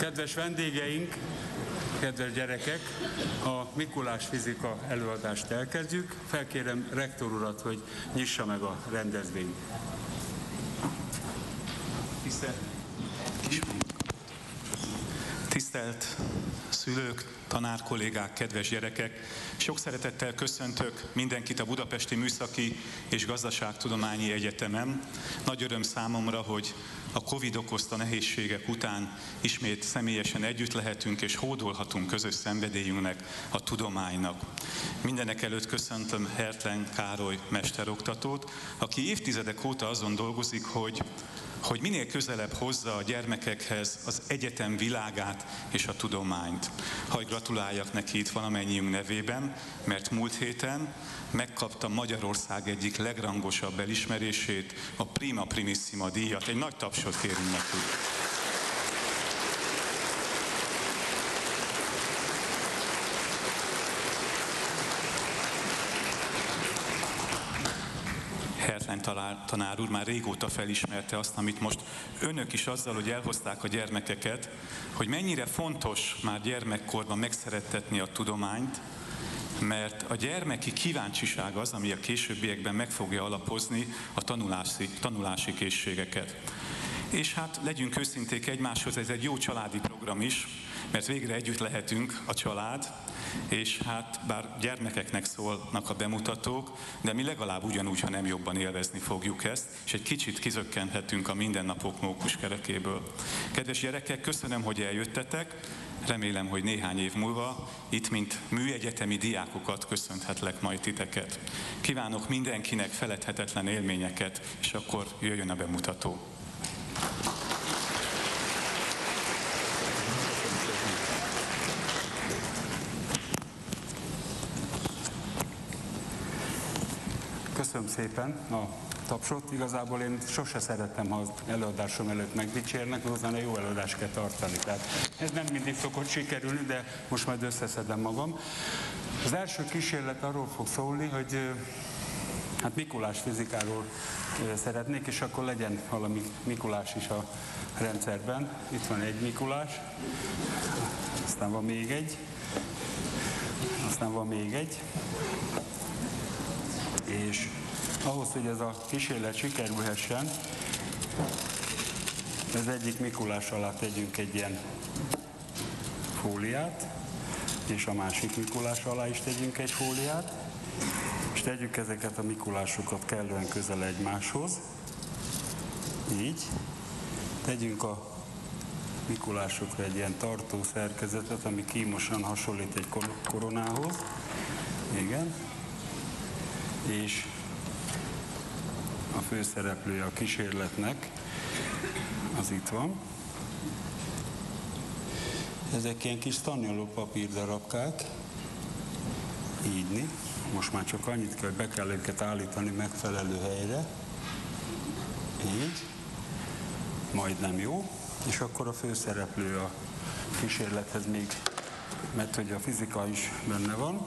Kedves vendégeink, kedves gyerekek, a Mikulás fizika előadást elkezdjük. Felkérem rektor urat, hogy nyissa meg a rendezvényt. Tisztelt szülők, tanárkollégák, kedves gyerekek! Sok szeretettel köszöntök mindenkit a Budapesti Műszaki és Gazdaságtudományi Egyetemen. Nagy öröm számomra, hogy a Covid okozta nehézségek után ismét személyesen együtt lehetünk és hódolhatunk közös szenvedélyünknek, a tudománynak. Mindenek előtt köszöntöm Hertlen Károly mesteroktatót, aki évtizedek óta azon dolgozik, hogy minél közelebb hozza a gyermekekhez az egyetem világát és a tudományt. Hadd gratuláljak neki itt valamennyiünk nevében, mert múlt héten megkapta Magyarország egyik legrangosabb elismerését, a Prima Primissima díjat. Egy nagy tapsot kérünk neki. Hertlen tanár úr már régóta felismerte azt, amit most önök is azzal, hogy elhozták a gyermekeket, hogy mennyire fontos már gyermekkorban megszerettetni a tudományt, mert a gyermeki kíváncsiság az, ami a későbbiekben meg fogja alapozni a tanulási készségeket. És hát legyünk őszinték egymáshoz, ez egy jó családi program is, mert végre együtt lehetünk, a család, és hát bár gyermekeknek szólnak a bemutatók, de mi legalább ugyanúgy, ha nem jobban élvezni fogjuk ezt, és egy kicsit kizökkenhetünk a mindennapok mókuskerekéből. Kedves gyerekek, köszönöm, hogy eljöttetek, remélem, hogy néhány év múlva itt, mint műegyetemi diákokat köszönhetlek majd titeket. Kívánok mindenkinek feledhetetlen élményeket, és akkor jöjjön a bemutató. Köszönöm szépen a tapsot. Igazából én sose szerettem, ha az előadásom előtt megdicsérnek, aztán jó előadást kell tartani. Tehát ez nem mindig szokott sikerülni, de most majd összeszedem magam. Az első kísérlet arról fog szólni, hogy hát Mikulás fizikáról szeretnék, és akkor legyen valami Mikulás is a rendszerben. Itt van egy Mikulás, aztán van még egy, aztán van még egy, és ahhoz, hogy ez a kísérlet sikerülhessen, az egyik Mikulás alá tegyünk egy ilyen fóliát, és a másik Mikulás alá is tegyünk egy fóliát, és tegyük ezeket a Mikulásokat kellően közel egymáshoz. Így. Tegyünk a Mikulásokra egy ilyen tartó szerkezetet, ami kímosan hasonlít egy koronához. Igen. És a főszereplője a kísérletnek, az itt van. Ezek ilyen kis tannyoló papírdarabkák, így. Most már csak annyit kell, hogy be kell őket állítani megfelelő helyre. Így. Majdnem jó. És akkor a főszereplő a kísérlethez még, mert hogy a fizika is benne van.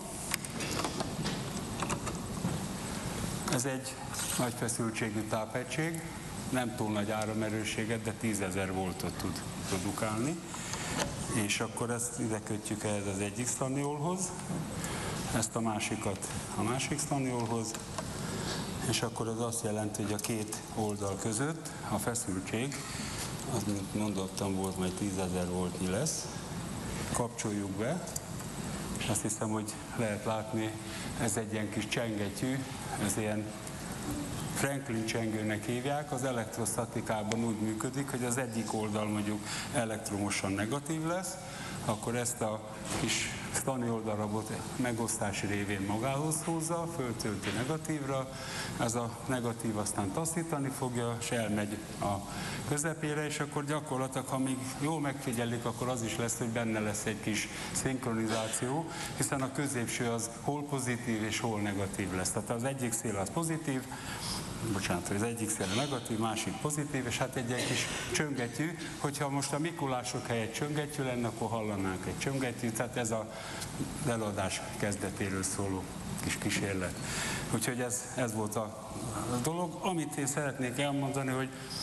Ez egy nagy feszültségű tápegység, nem túl nagy áramerősséget, de 10 000 voltot tud produkálni. És akkor ezt ide kötjük ehhez az egyik sztaniolhoz, ezt a másikat a másik sztaniolhoz, és akkor az azt jelenti, hogy a két oldal között a feszültség, az, mint mondottam, volt, majd 10 000 voltnyi lesz. Kapcsoljuk be, és azt hiszem, hogy lehet látni, ez egy ilyen kis csengettyű, ez ilyen Franklin csengőnek hívják, az elektrosztatikában úgy működik, hogy az egyik oldal mondjuk elektromosan negatív lesz, akkor ezt a kis sztanioldarabot megosztás révén magához húzza, föltölti negatívra, ez a negatív aztán taszítani fogja, és elmegy a közepére, és akkor gyakorlatilag, ha még jól megfigyelik, akkor az is lesz, hogy benne lesz egy kis szinkronizáció, hiszen a középső az hol pozitív és hol negatív lesz. Tehát az egyik szél az pozitív, az egyik szél negatív, másik pozitív, és hát egy ilyen kis csöngettyű, hogyha most a Mikulások helyett csöngettyű lenne, akkor hallanánk egy csöngettyűt, tehát ez a előadás kezdetéről szóló kis kísérlet. Úgyhogy ez volt a dolog. Amit én szeretnék elmondani, hogy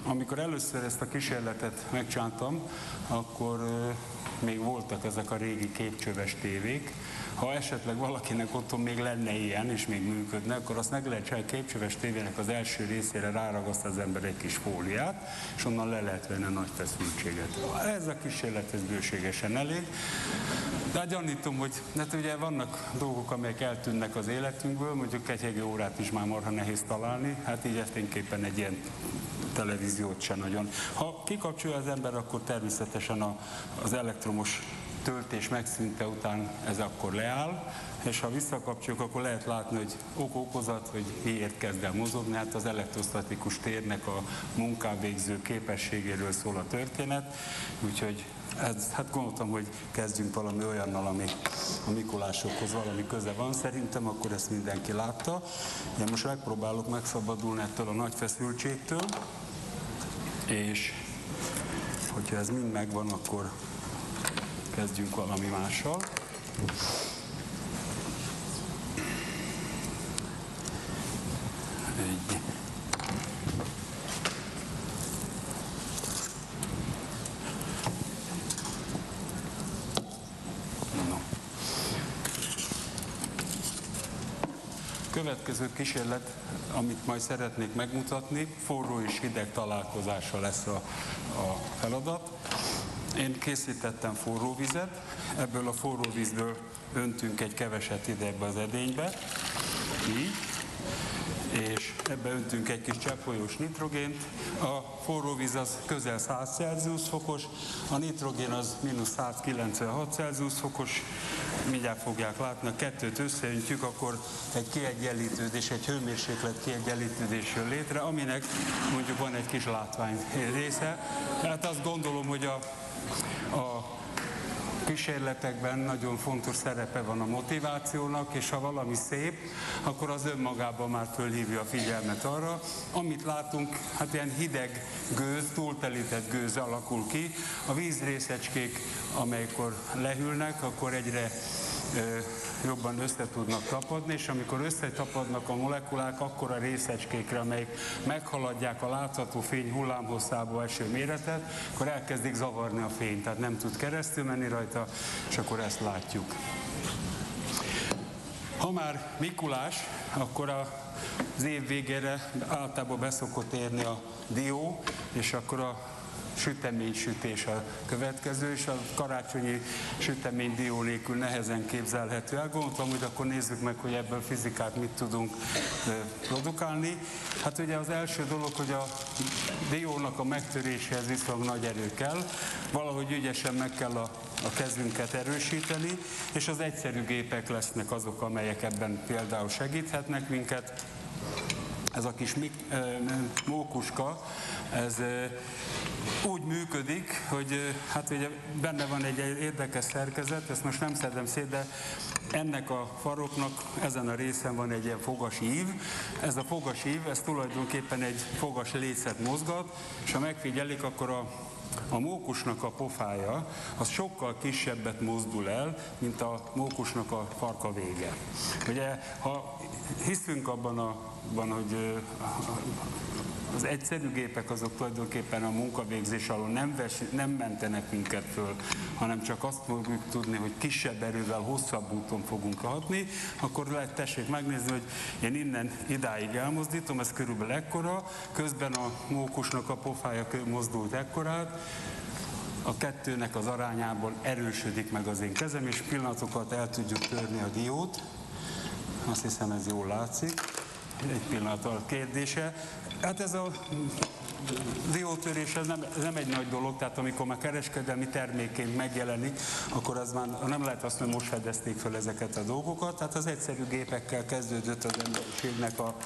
amikor először ezt a kísérletet megcsináltam, akkor még voltak ezek a régi képcsöves tévék. Ha esetleg valakinek otthon még lenne ilyen, és még működne, akkor azt meg lehet csinálni, képcsöves tévének az első részére ráragaszt az ember egy kis fóliát, és onnan le lehet venni a nagy feszültséget. Ez a kísérlet ez bőségesen elég. De gyanítom, hogy hát ugye vannak dolgok, amelyek eltűnnek az életünkből, mondjuk kegyhegő órát is már marha nehéz találni, hát így tényképpen egy ilyen televíziót sem nagyon. Ha kikapcsolja az ember, akkor természetesen az elektromos töltés megszűnte után ez akkor leáll, és ha visszakapcsoljuk, akkor lehet látni, hogy ok-okozat, hogy miért kezd el mozogni, hát az elektrostatikus térnek a munkávégző képességéről szól a történet, úgyhogy hát gondoltam, hogy kezdjünk valami olyannal, ami a Mikulásokhoz valami köze van. Szerintem akkor ezt mindenki látta. Én most megpróbálok megszabadulni ettől a nagy feszültségtől, és hogyha ez mind megvan, akkor kezdjünk valami mással. Egy. Következő kísérlet, amit majd szeretnék megmutatni, forró és hideg találkozása lesz a feladat. Én készítettem forró vizet, ebből a forró vízből öntünk egy keveset hidegbe az edénybe, így, és ebbe öntünk egy kis cseppfolyós nitrogént. A forró víz az közel 100 Celsius fokos, a nitrogén az mínusz 196 Celsius fokos, mindjárt fogják látni, a kettőt összeöntjük, akkor egy kiegyenlítődés, egy hőmérséklet kiegyenlítődés jön létre, aminek mondjuk van egy kis látvány része. Hát azt gondolom, hogy a kísérletekben nagyon fontos szerepe van a motivációnak, és ha valami szép, akkor az önmagában már fölhívja a figyelmet arra. Amit látunk, hát ilyen hideg gőz, túltelített gőz alakul ki. A vízrészecskék, amelykor lehűlnek, akkor egyre jobban össze tudnak tapadni, és amikor összetapadnak a molekulák, akkor a részecskékre, amelyek meghaladják a látható fény hullámhosszába eső méretet, akkor elkezdik zavarni a fényt, tehát nem tud keresztül menni rajta, és akkor ezt látjuk. Ha már Mikulás, akkor az év végére általában beszokott érni a dió, és akkor a süteménysütés a következő, és a karácsonyi sütemény dió nélkül nehezen képzelhető el. Gondoltam, hogy akkor nézzük meg, hogy ebből fizikát mit tudunk produkálni. Hát ugye az első dolog, hogy a diónak a megtöréséhez viszonylag nagy erő kell, valahogy ügyesen meg kell a kezünket erősíteni, és az egyszerű gépek lesznek azok, amelyek ebben például segíthetnek minket. Ez a kis mókuska, ez úgy működik, hogy hát ugye benne van egy érdekes szerkezet, ezt most nem szedem szét, de ennek a faroknak ezen a részen van egy ilyen fogas ív. Ez a fogas ív, ez tulajdonképpen egy fogas lécet mozgat, és ha megfigyelik, akkor a mókusnak a pofája az sokkal kisebbet mozdul el, mint a mókusnak a farka vége. Ugye, ha hiszünk abban, hogy az egyszerű gépek azok tulajdonképpen a munkavégzés alól nem mentenek minket föl, hanem csak azt fogjuk tudni, hogy kisebb erővel, hosszabb úton fogunk hatni, akkor lehet tessék megnézni, hogy én innen idáig elmozdítom, ez körülbelül ekkora, közben a mókusnak a pofája mozdult ekkorát, a kettőnek az arányában erősödik meg az én kezem, és pillanatokat el tudjuk törni a diót. Azt hiszem, ez jól látszik. Egy pillanat a kérdése. Hát ez a diótörés ez nem egy nagy dolog, tehát amikor már kereskedelmi termékként megjelenik, akkor az már nem lehet azt, hogy most fedezték fel ezeket a dolgokat. Tehát az egyszerű gépekkel kezdődött az emberiségnek a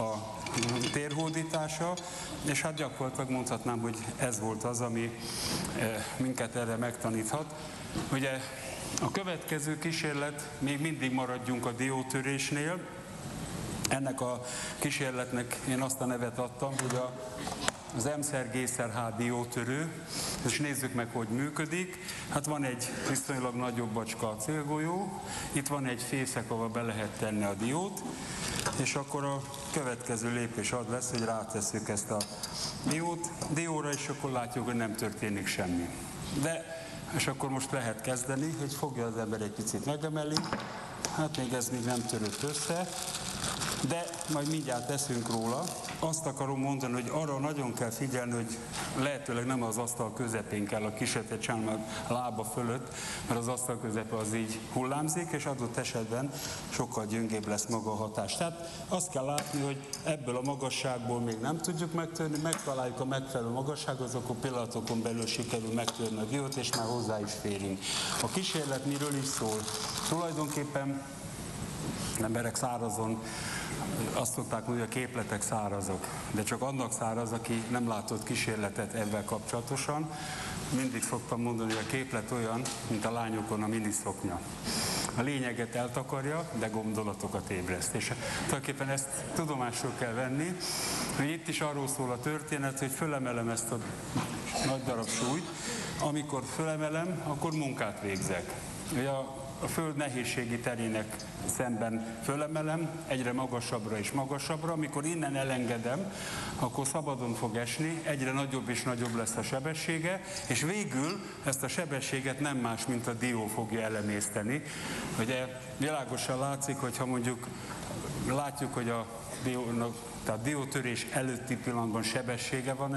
térhódítása, és hát gyakorlatilag mondhatnám, hogy ez volt az, ami minket erre megtaníthat. Ugye a következő kísérlet, még mindig maradjunk a diótörésnél. Ennek a kísérletnek én azt a nevet adtam, hogy az M-szer-G-szer-H diótörő, és nézzük meg, hogy működik. Hát van egy viszonylag nagyobb bacska a célgolyó, itt van egy fészek, ahol be lehet tenni a diót, És akkor a következő lépés az lesz, hogy rátesszük ezt a dióra, és akkor látjuk, hogy nem történik semmi. És akkor most lehet kezdeni, hogy fogja az ember egy picit megemeli, hát még ez még nem törött össze, de majd mindjárt teszünk róla. Azt akarom mondani, hogy arra nagyon kell figyelni, hogy lehetőleg nem az asztal közepén kell a kísérletet csinálni a lába fölött, mert az asztal közepe az így hullámzik, és adott esetben sokkal gyöngébb lesz maga a hatás. Tehát azt kell látni, hogy ebből a magasságból még nem tudjuk megtörni, megtaláljuk a megfelelő magasságot, akkor pillanatokon belül sikerül megtörni a diót, és már hozzá is férünk. A kísérlet miről is szól? Tulajdonképpen emberek szárazon, azt szokták mondani, hogy a képletek szárazok, de csak annak száraz, aki nem látott kísérletet ebben kapcsolatosan. Mindig szoktam mondani, hogy a képlet olyan, mint a lányokon a miniszoknya. A lényeget eltakarja, de gondolatokat ébreszt. És tulajdonképpen ezt tudomásul kell venni, hogy itt is arról szól a történet, hogy fölemelem ezt a nagy darab súlyt. Amikor fölemelem, akkor munkát végzek. A Föld nehézségi terének szemben fölemelem, egyre magasabbra és magasabbra, amikor innen elengedem, akkor szabadon fog esni, egyre nagyobb és nagyobb lesz a sebessége, és végül ezt a sebességet nem más, mint a dió fogja elemészteni. Ugye világosan látszik, hogyha mondjuk látjuk, hogy a diótörés előtti pillanatban sebessége van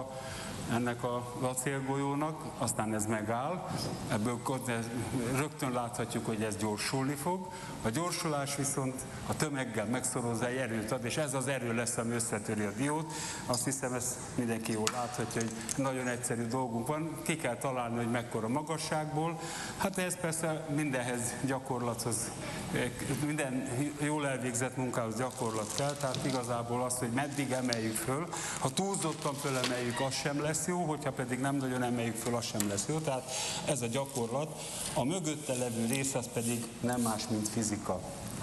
ennek a acélgolyónak, aztán ez megáll, ebből rögtön láthatjuk, hogy ez gyorsulni fog. A gyorsulás viszont a tömeggel megszorozza, egy erőt ad, és ez az erő lesz, ami összetöri a diót. Azt hiszem, ezt mindenki jól láthatja, hogy nagyon egyszerű dolgunk van, ki kell találni, hogy mekkora magasságból. Hát ez persze mindenhez gyakorlathoz, minden jól elvégzett munkához gyakorlat kell, tehát igazából az, hogy meddig emeljük föl, ha túlzottan fölemeljük, az sem lesz jó, hogyha pedig nem nagyon emeljük föl, az sem lesz jó. Tehát ez a gyakorlat. A mögötte levő rész az pedig nem más, mint fizika.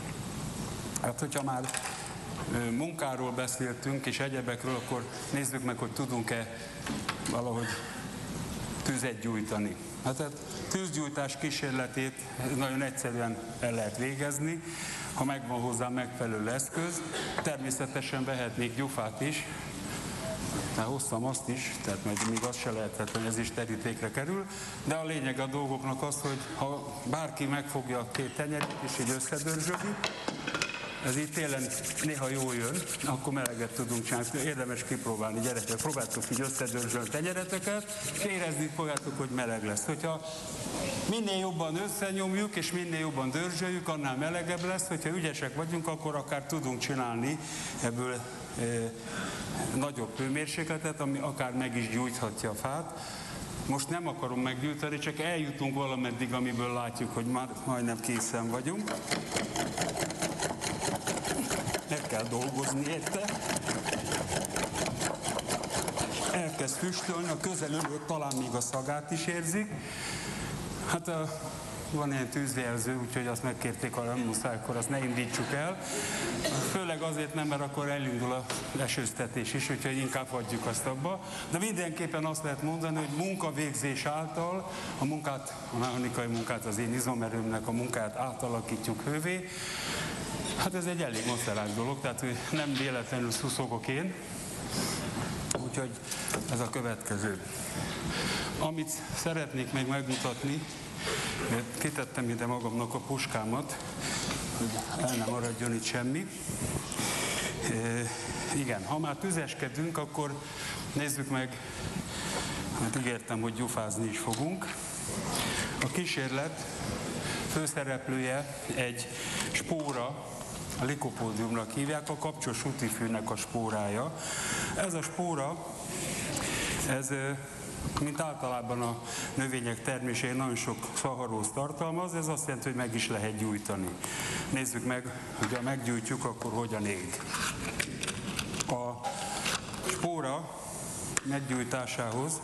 Hát, hogyha már munkáról beszéltünk és egyebekről, akkor nézzük meg, hogy tudunk-e valahogy tüzet gyújtani. Hát a tűzgyújtás kísérletét nagyon egyszerűen el lehet végezni, ha megvan hozzá megfelelő eszköz. Természetesen vehetnék gyufát is, már hoztam azt is, tehát még az se lehetetlen, ez is terítékre kerül, de a lényeg a dolgoknak az, hogy ha bárki megfogja a két tenyerét és így összedörzsöli, ez így télen néha jól jön, akkor meleget tudunk csinálni. Érdemes kipróbálni, gyerekek, próbáltok így összedörzsölni tenyereteket, és érezni fogjátok, hogy meleg lesz. Hogyha minél jobban összenyomjuk, és minél jobban dörzsöljük, annál melegebb lesz. Hogyha ügyesek vagyunk, akkor akár tudunk csinálni ebből nagyobb hőmérsékletet, ami akár meg is gyújthatja a fát. Most nem akarom meggyújtani, csak eljutunk valameddig, amiből látjuk, hogy már majdnem készen vagyunk. Meg kell dolgozni érte. Elkezd füstölni, a közelülő talán még a szagát is érzik. Hát van ilyen tűzjelző, úgyhogy azt megkérték, ha nem muszáj, akkor azt ne indítsuk el. Főleg azért nem, mert akkor elindul a esőztetés is, úgyhogy inkább hagyjuk azt abba. De mindenképpen azt lehet mondani, hogy munkavégzés által a mechanikai munkát, az én izomerőmnek a munkát átalakítjuk hővé. Hát ez egy elég macerás dolog, tehát nem véletlenül szuszogok én. Úgyhogy ez a következő. Amit szeretnék még megmutatni, kitettem ide magamnak a puskámat, hogy el nem maradjon itt semmi. Igen, ha már tüzeskedünk, akkor nézzük meg, hát ígértem, hogy gyufázni is fogunk. A kísérlet főszereplője egy spóra, a likopódiumnak hívják, a kapcsos útifűnek a spórája. Ez a spóra, ez mint általában a növények termésén nagyon sok szaharózt tartalmaz, ez azt jelenti, hogy meg is lehet gyújtani. Nézzük meg, hogy ha meggyújtjuk, akkor hogyan ég. A spóra meggyújtásához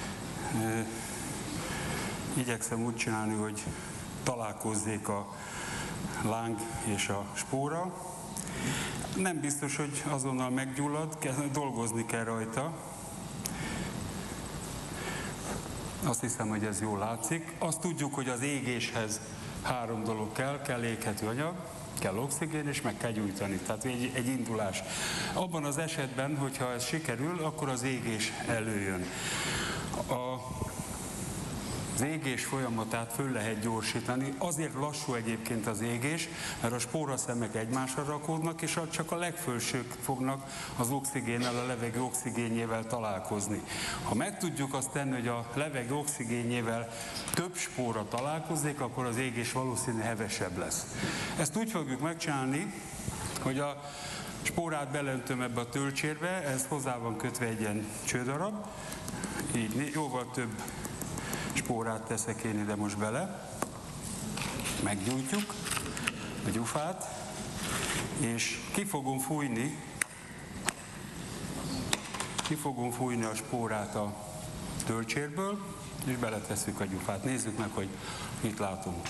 igyekszem úgy csinálni, hogy találkozzék a láng és a spóra. Nem biztos, hogy azonnal meggyullad, dolgozni kell rajta. Azt hiszem, hogy ez jól látszik. Azt tudjuk, hogy az égéshez 3 dolog kell éghető anyag, kell oxigén, és meg kell gyújtani. Tehát egy indulás. Abban az esetben, hogyha ez sikerül, akkor az égés előjön. Az égés folyamatát föl lehet gyorsítani, azért lassú egyébként az égés, mert a spóraszemek egymásra rakódnak, és csak a legfelsők fognak az oxigénnel, a levegő oxigénjével találkozni. Ha meg tudjuk azt tenni, hogy a levegő oxigénjével több spóra találkozik, akkor az égés valószínűleg hevesebb lesz. Ezt úgy fogjuk megcsinálni, hogy a spórát belöntöm ebbe a töltsérbe, ez hozzá van kötve egy ilyen csődarab, így jóval több spórát teszek én ide most bele, meggyújtjuk a gyufát, és ki fogom fújni a spórát a tölcsérből, és beletesszük a gyufát. Nézzük meg, hogy mit látunk.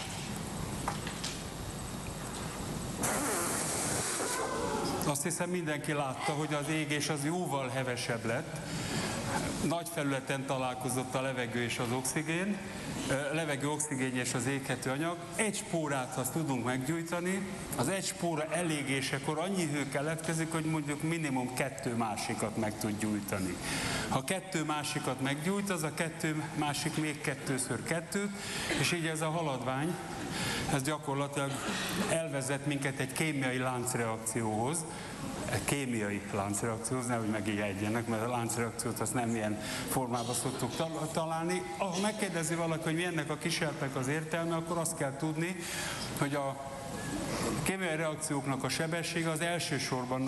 Azt hiszem, mindenki látta, hogy az égés az jóval hevesebb lett. Nagy felületen találkozott a levegő és az oxigén, levegő, oxigén és az éghető anyag. Egy spórát, ha tudunk meggyújtani, az egy spóra elégésekor annyi hő keletkezik, hogy mondjuk minimum 2 másikat meg tud gyújtani. Ha 2 másikat meggyújt, az a 2 másik még 2x2, és így ez a haladvány, ez gyakorlatilag elvezet minket egy kémiai láncreakcióhoz, kémiai láncreakcióhoz, nehogy megijedjenek, mert a láncreakciót azt nem ilyen formában szoktuk találni. Ha megkérdezi valaki, hogy mi ennek a kísérletnek az értelme, akkor azt kell tudni, hogy a kémiai reakcióknak a sebessége az elsősorban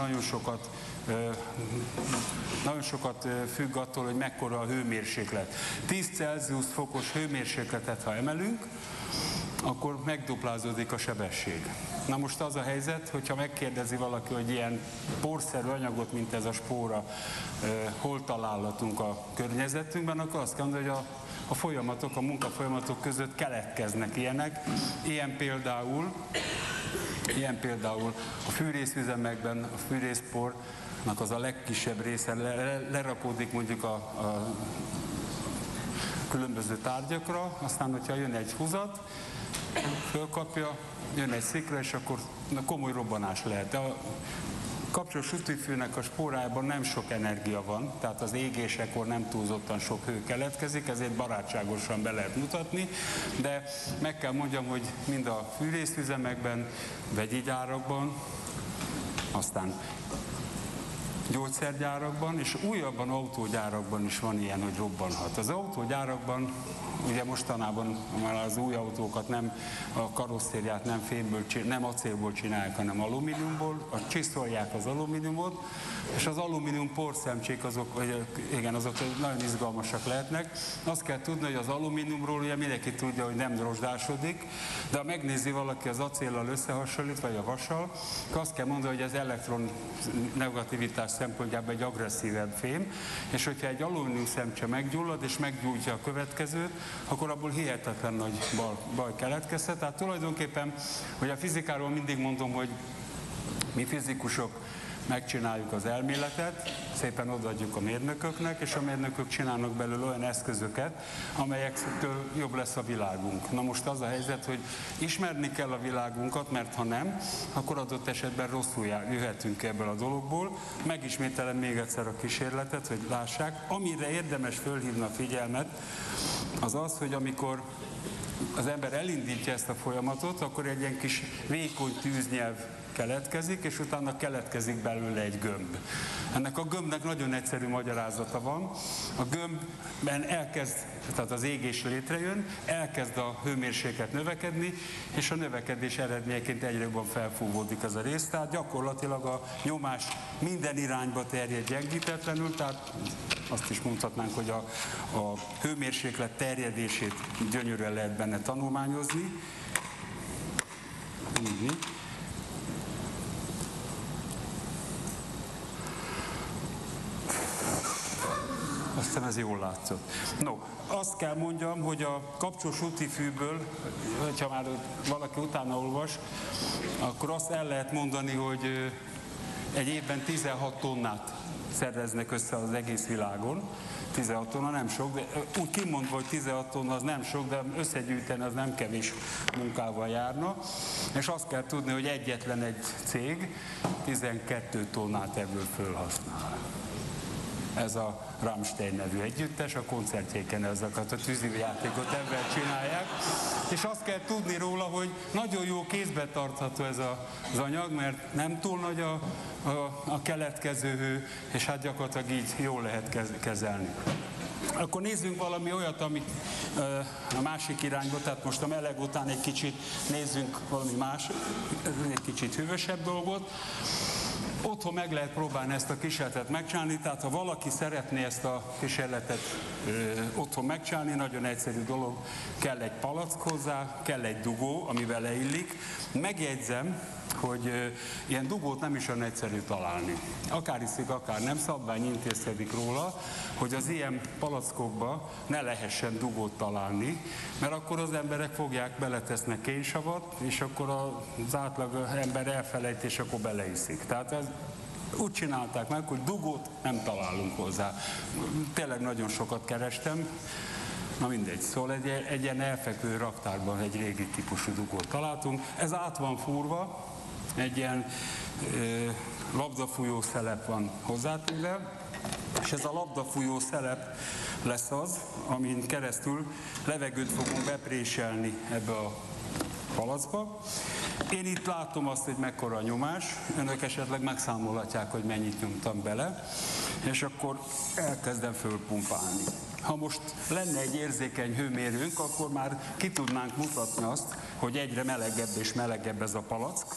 nagyon sokat függ attól, hogy mekkora a hőmérséklet. 10 Celsius fokos hőmérsékletet, ha emelünk, akkor megduplázódik a sebesség. Na most az a helyzet, hogyha megkérdezi valaki, hogy ilyen porszerű anyagot, mint ez a spóra, hol találhatunk a környezetünkben, akkor azt kell mondani, hogy a folyamatok, a munkafolyamatok között keletkeznek ilyenek. Ilyen például a fűrészüzemekben a fűrészpornak az a legkisebb része lerakódik mondjuk a különböző tárgyakra, aztán hogyha jön egy húzat, fölkapja, jön egy szikra, és akkor komoly robbanás lehet. De a kapcsolós sütőfűnek a spórájában nem sok energia van, tehát az égésekor nem túlzottan sok hő keletkezik, ezért barátságosan be lehet mutatni, de meg kell mondjam, hogy mind a fűrészüzemekben, vegyi gyárakban, aztán gyógyszergyárakban, és újabban autógyárakban is van ilyen, hogy robbanhat. Az autógyárakban, ugye mostanában már az új autókat a karosszériát nem fémből, nem acélból csinálják, hanem alumíniumból, csiszolják az alumíniumot, és az alumínium porszemcsék azok nagyon izgalmasak lehetnek. Azt kell tudni, hogy az alumíniumról ugye mindenki tudja, hogy nem rozsdásodik, de ha megnézi valaki az acéllal összehasonlít, vagy a vassal, akkor azt kell mondani, hogy az elektron negativitás szempontjából egy agresszívebb fém, és hogyha egy alumínium szemcse meggyullad és meggyújtja a következőt, akkor abból hihetetlen nagy baj keletkezhet. Tehát tulajdonképpen, hogy a fizikáról mindig mondom, hogy mi fizikusok megcsináljuk az elméletet, szépen odaadjuk a mérnököknek, és a mérnökök csinálnak belőle olyan eszközöket, amelyektől jobb lesz a világunk. Na most az a helyzet, hogy ismerni kell a világunkat, mert ha nem, akkor adott esetben rosszul jöhetünk ebből a dologból. Megismételem még egyszer a kísérletet, hogy lássák. Amire érdemes fölhívni a figyelmet, az az, hogy amikor az ember elindítja ezt a folyamatot, akkor egy ilyen kis vékony tűznyelv keletkezik, és utána keletkezik belőle egy gömb. Ennek a gömbnek nagyon egyszerű magyarázata van. A gömbben tehát az égés létrejön, elkezd a hőmérséklet növekedni, és a növekedés eredményeként egyre jobban felfúvódik ez a rész, tehát gyakorlatilag a nyomás minden irányba terjed gyengítetlenül, tehát azt is mondhatnánk, hogy a hőmérséklet terjedését gyönyörűen lehet benne tanulmányozni. Azt hiszem, ez jól látszott. No, azt kell mondjam, hogy a kapcsolós útifűből, hogyha már valaki utána olvas, akkor azt el lehet mondani, hogy egy évben 16 tonnát szerveznek össze az egész világon. 16 tonna nem sok, de úgy kimondva, hogy 16 tonna az nem sok, de összegyűjteni az nem kevés munkával járna. És azt kell tudni, hogy egyetlen egy cég 12 tonnát ebből fölhasznál. Ez a Rammstein nevű együttes, a koncertjéken ezeket a tűzijátékot ebben csinálják. És azt kell tudni róla, hogy nagyon jó kézbe tartható ez az anyag, mert nem túl nagy a keletkező hő, és hát gyakorlatilag így jól lehet kezelni. Akkor nézzünk valami olyat, amit a másik irányba, tehát most a meleg után egy kicsit nézzünk valami más, egy kicsit hűvösebb dolgot. Otthon meg lehet próbálni ezt a kísérletet megcsinálni, tehát ha valaki szeretné ezt a kísérletet otthon megcsinálni, nagyon egyszerű dolog, kell egy palack hozzá, kell egy dugó, amivel leillik. Megjegyzem, hogy ilyen dugót nem is olyan egyszerű találni. Akár hiszik, akár nem, szabvány intézkedik róla, hogy az ilyen palackokba ne lehessen dugót találni, mert akkor az emberek fogják, beletesznek kénsavat, és akkor az átlag ember elfelejt, és akkor beleiszik. Tehát ez úgy csinálták meg, hogy dugót nem találunk hozzá. Tényleg nagyon sokat kerestem, na mindegy, szóval egy ilyen elfekvő raktárban egy régi típusú dugót találtunk. Ez át van fúrva, egy ilyen labdafújó szelep van hozzátéve, és ez a labdafújó szelep lesz az, amin keresztül levegőt fogunk bepréselni ebbe a palackba. Én itt látom azt, hogy mekkora a nyomás, önök esetleg megszámolhatják, hogy mennyit nyomtam bele, és akkor elkezdem fölpumpálni. Ha most lenne egy érzékeny hőmérőnk, akkor már ki tudnánk mutatni azt, hogy egyre melegebb és melegebb ez a palack.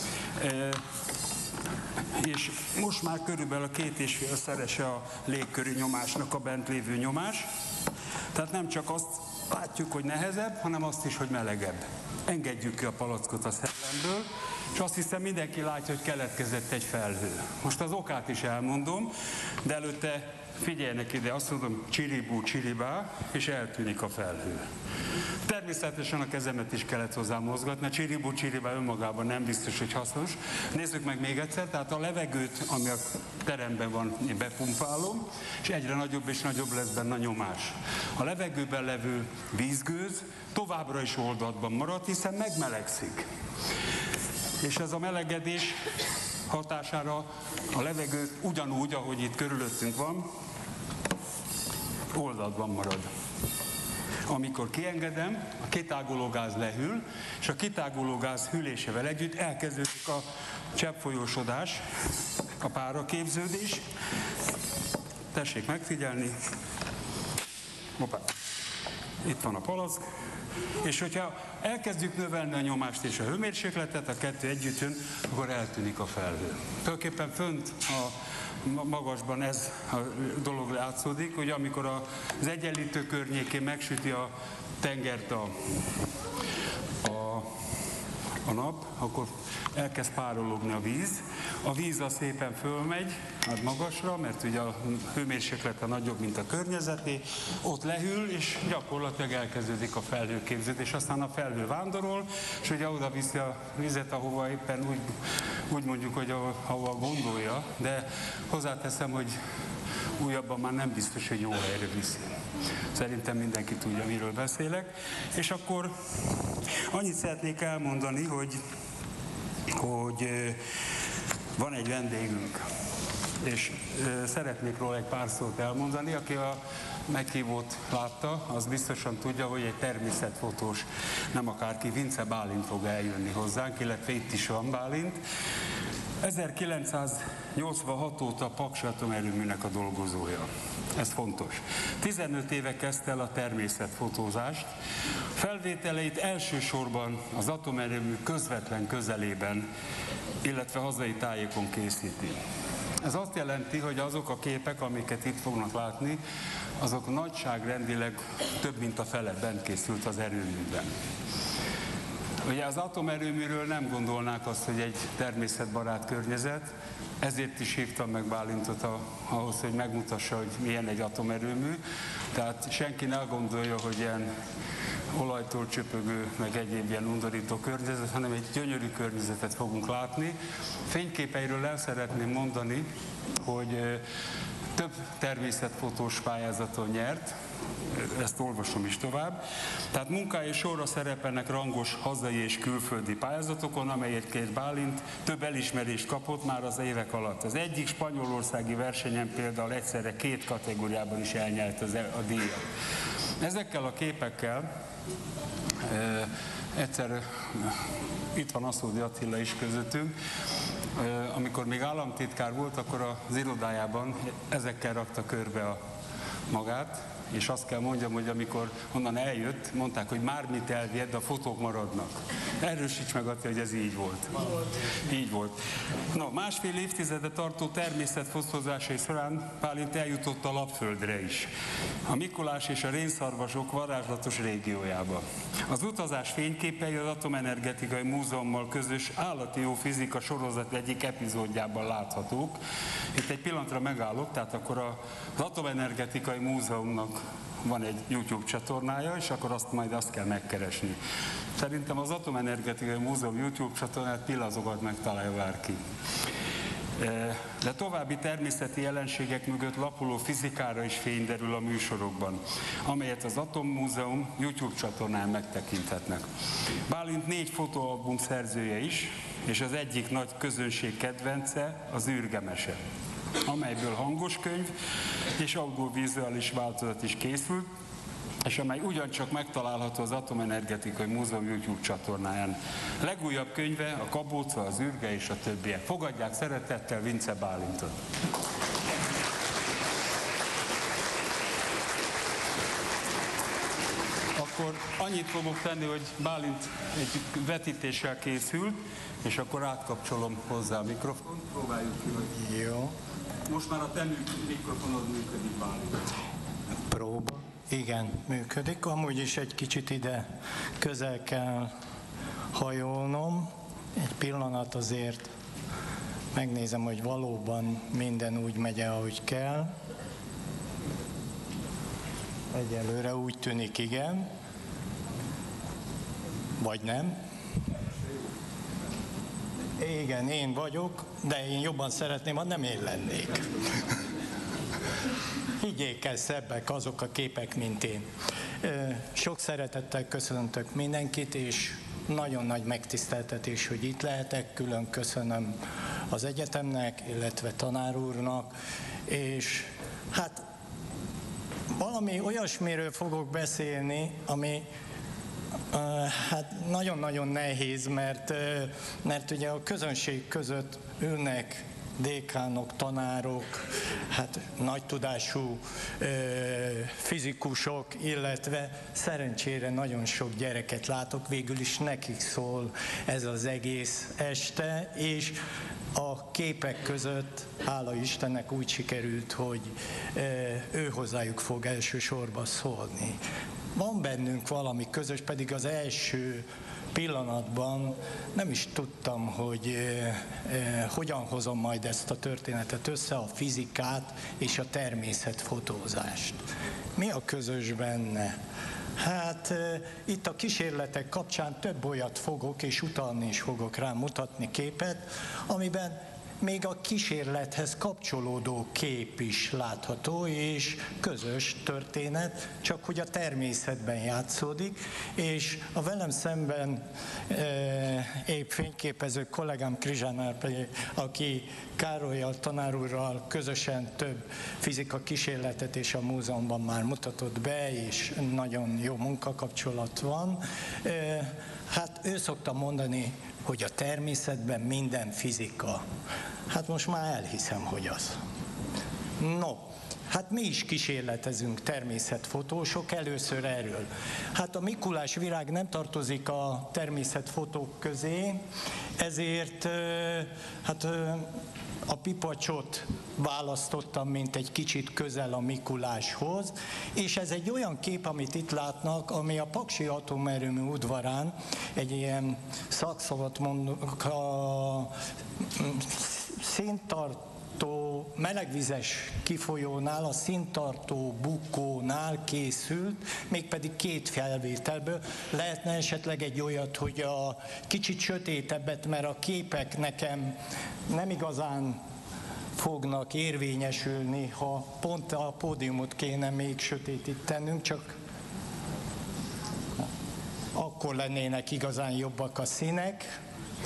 És most már körülbelül a 2,5-szerese a légköri nyomásnak a bent lévő nyomás. Tehát nem csak azt látjuk, hogy nehezebb, hanem azt is, hogy melegebb. Engedjük ki a palackot a szellemből, és azt hiszem mindenki látja, hogy keletkezett egy felhő. Most az okát is elmondom, de előtte figyeljenek ide, azt mondom, csiribú, csiribá, és eltűnik a felhő. Természetesen a kezemet is kellett hozzá mozgatni, a csiribú, csiribá önmagában nem biztos, hogy hasznos. Nézzük meg még egyszer, tehát a levegőt, ami a teremben van, én bepumpálom, és egyre nagyobb és nagyobb lesz benne a nyomás. A levegőben levő vízgőz továbbra is oldatban marad, hiszen megmelegszik. És ez a melegedés hatására a levegő ugyanúgy, ahogy itt körülöttünk van, oldatban marad. Amikor kiengedem, a kitáguló gáz lehűl, és a kitáguló gáz hűlésével együtt elkezdődik a cseppfolyósodás, a páraképződés. Tessék megfigyelni. Hoppá. Itt van a palack. És hogyha elkezdjük növelni a nyomást és a hőmérsékletet, a kettő együtt jön, akkor eltűnik a felhő. Tulajdonképpen fönt a magasban ez a dolog látszódik, hogy amikor az egyenlítő környékén megsüti a tengert a nap, akkor elkezd párologni a víz. A víz az szépen fölmegy, hát magasra, mert ugye a hőmérséklete nagyobb, mint a környezeté, ott lehűl, és gyakorlatilag elkezdődik a felhőképződés, aztán a felhő vándorol, és ugye oda viszi a vizet, ahova éppen úgy mondjuk, hogy ahova gondolja, de hozzáteszem, hogy újabban már nem biztos, hogy jó helyre viszi. Szerintem mindenki tudja, miről beszélek. És akkor annyit szeretnék elmondani, hogy van egy vendégünk, és szeretnék róla egy pár szót elmondani. Aki a meghívót látta, az biztosan tudja, hogy egy természetfotós, nem akárki, Vince Bálint fog eljönni hozzánk, illetve itt is van Bálint. 1986 óta Paks atomerőműnek a dolgozója. Ez fontos. 15 éve kezdte el a természetfotózást. Felvételeit elsősorban az atomerőmű közvetlen közelében, illetve hazai tájékon készíti. Ez azt jelenti, hogy azok a képek, amiket itt fognak látni, azok nagyságrendileg több mint a fele bent készült az erőműben. Ugye az atomerőműről nem gondolnák azt, hogy egy természetbarát környezet, ezért is hívtam meg Bálintot ahhoz, hogy megmutassa, hogy milyen egy atomerőmű. Tehát senki ne gondolja, hogy ilyen olajtól csöpögő, meg egyéb ilyen undorító környezet, hanem egy gyönyörű környezetet fogunk látni. Fényképeiről el szeretném mondani, hogy több természetfotós pályázaton nyert, ezt olvasom is tovább. Tehát munkái sorra szerepelnek rangos hazai és külföldi pályázatokon, amelyekért Bálint több elismerést kapott már az évek alatt. Az egyik spanyolországi versenyen például egyszerre 2 kategóriában is elnyert a díjat. Ezekkel a képekkel egyszer itt van Aszódi Attila is közöttünk, amikor még államtitkár volt, akkor az irodájában ezekkel rakta körbe magát, és azt kell mondjam, hogy amikor onnan eljött, mondták, hogy már mit elviedd, a fotók maradnak. Erősíts meg, Attila, hogy ez így volt. Így volt. No, másfél évtizedet tartó természetfotózásai során Bálint eljutott a Lapföldre is, a Mikulás és a rénszarvasok varázslatos régiójába. Az utazás fényképei az Atomenergetikai Múzeummal közös állati jófizika sorozat egyik epizódjában láthatók. Itt egy pillanatra megállok, tehát akkor az Atomenergetikai Múzeumnak van egy YouTube csatornája, és akkor azt kell megkeresni. Szerintem az Atomenergetikai Múzeum YouTube csatornáját pillanazokat megtalálja bárki. De további természeti jelenségek mögött lapuló fizikára is fény derül a műsorokban, amelyet az Atommúzeum YouTube csatornán megtekinthetnek. Bálint 4 fotóalbum szerzője is, és az egyik nagy közönség kedvence az űrgemese, amelyből hangos könyv és audiovizuális változat is készült, és amely ugyancsak megtalálható az Atomenergetikai Múzeum YouTube csatornáján. Legújabb könyve a Kabóca, az űrge és a többiek. Fogadják szeretettel Vince Bálintot! Akkor annyit fogok tenni, hogy Bálint egy vetítéssel készült, és akkor átkapcsolom hozzá a mikrofont. Próbáljuk ki, hogy... Jó. Most már a te mikrofonod működik, Bálint. Próba. Igen, működik. Amúgy is egy kicsit ide közel kell hajolnom. Egy pillanat azért megnézem, hogy valóban minden úgy megy, ahogy kell. Egyelőre úgy tűnik, igen. Vagy nem. Igen, én vagyok, de én jobban szeretném, ha nem én lennék. Higgyék el, szebbek azok a képek, mint én. Sok szeretettel köszöntök mindenkit, és nagyon nagy megtiszteltetés, hogy itt lehetek. Külön köszönöm az egyetemnek, illetve tanár úrnak, és hát valami olyasmiről fogok beszélni, ami hát nagyon-nagyon nehéz, mert ugye a közönség között ülnek dékánok, tanárok, hát nagy tudású fizikusok, illetve szerencsére nagyon sok gyereket látok, végül is nekik szól ez az egész este, és a képek között, hála Istennek úgy sikerült, hogy ő hozzájuk fog elsősorban szólni. Van bennünk valami közös, pedig az első pillanatban nem is tudtam, hogy hogyan hozom majd ezt a történetet össze, a fizikát és a természetfotózást. Mi a közös benne? Hát itt a kísérletek kapcsán több olyat fogok, és utalni is fogok rá, mutatni képet, amiben még a kísérlethez kapcsolódó kép is látható, és közös történet, csak hogy a természetben játszódik, és a velem szemben épp fényképező kollégám Krizsánár, aki Károllyal, tanár úrral közösen több fizika kísérletet és a múzeumban már mutatott be, és nagyon jó munkakapcsolat van. Hát ő szokta mondani, hogy a természetben minden fizika. Hát most már elhiszem, hogy az. No, hát mi is kísérletezünk, természetfotósok, először erről. Hát a Mikulás virág nem tartozik a természetfotók közé, ezért hát a pipacsot választottam, mint egy kicsit közel a Mikuláshoz, és ez egy olyan kép, amit itt látnak, ami a Paksi Atomerőmű udvarán, egy ilyen szakszavat mondok, a széntartó melegvizes kifolyónál, a széntartó bukónál készült, mégpedig 2 felvételből. Lehetne esetleg egy olyat, hogy a kicsit sötétebbet, mert a képek nekem nem igazán fognak érvényesülni, ha pont a pódiumot kéne még sötétítenünk, csak akkor lennének igazán jobbak a színek.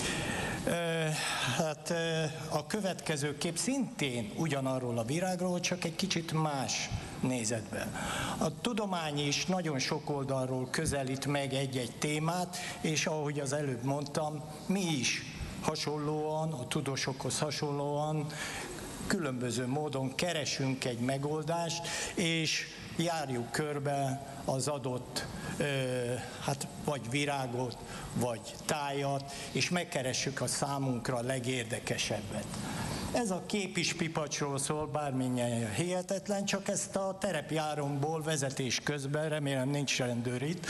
Hát a következő kép szintén ugyanarról a virágról, csak egy kicsit más nézetben. A tudomány is nagyon sok oldalról közelít meg egy-egy témát, és ahogy az előbb mondtam, mi is hasonlóan, a tudósokhoz hasonlóan különböző módon keresünk egy megoldást, és járjuk körbe az adott hát vagy virágot, vagy tájat, és megkeressük a számunkra legérdekesebbet. Ez a kép is pipacsról szól, bármilyen hihetetlen, csak ezt a terepjáromból vezetés közben, remélem nincs rendőr itt,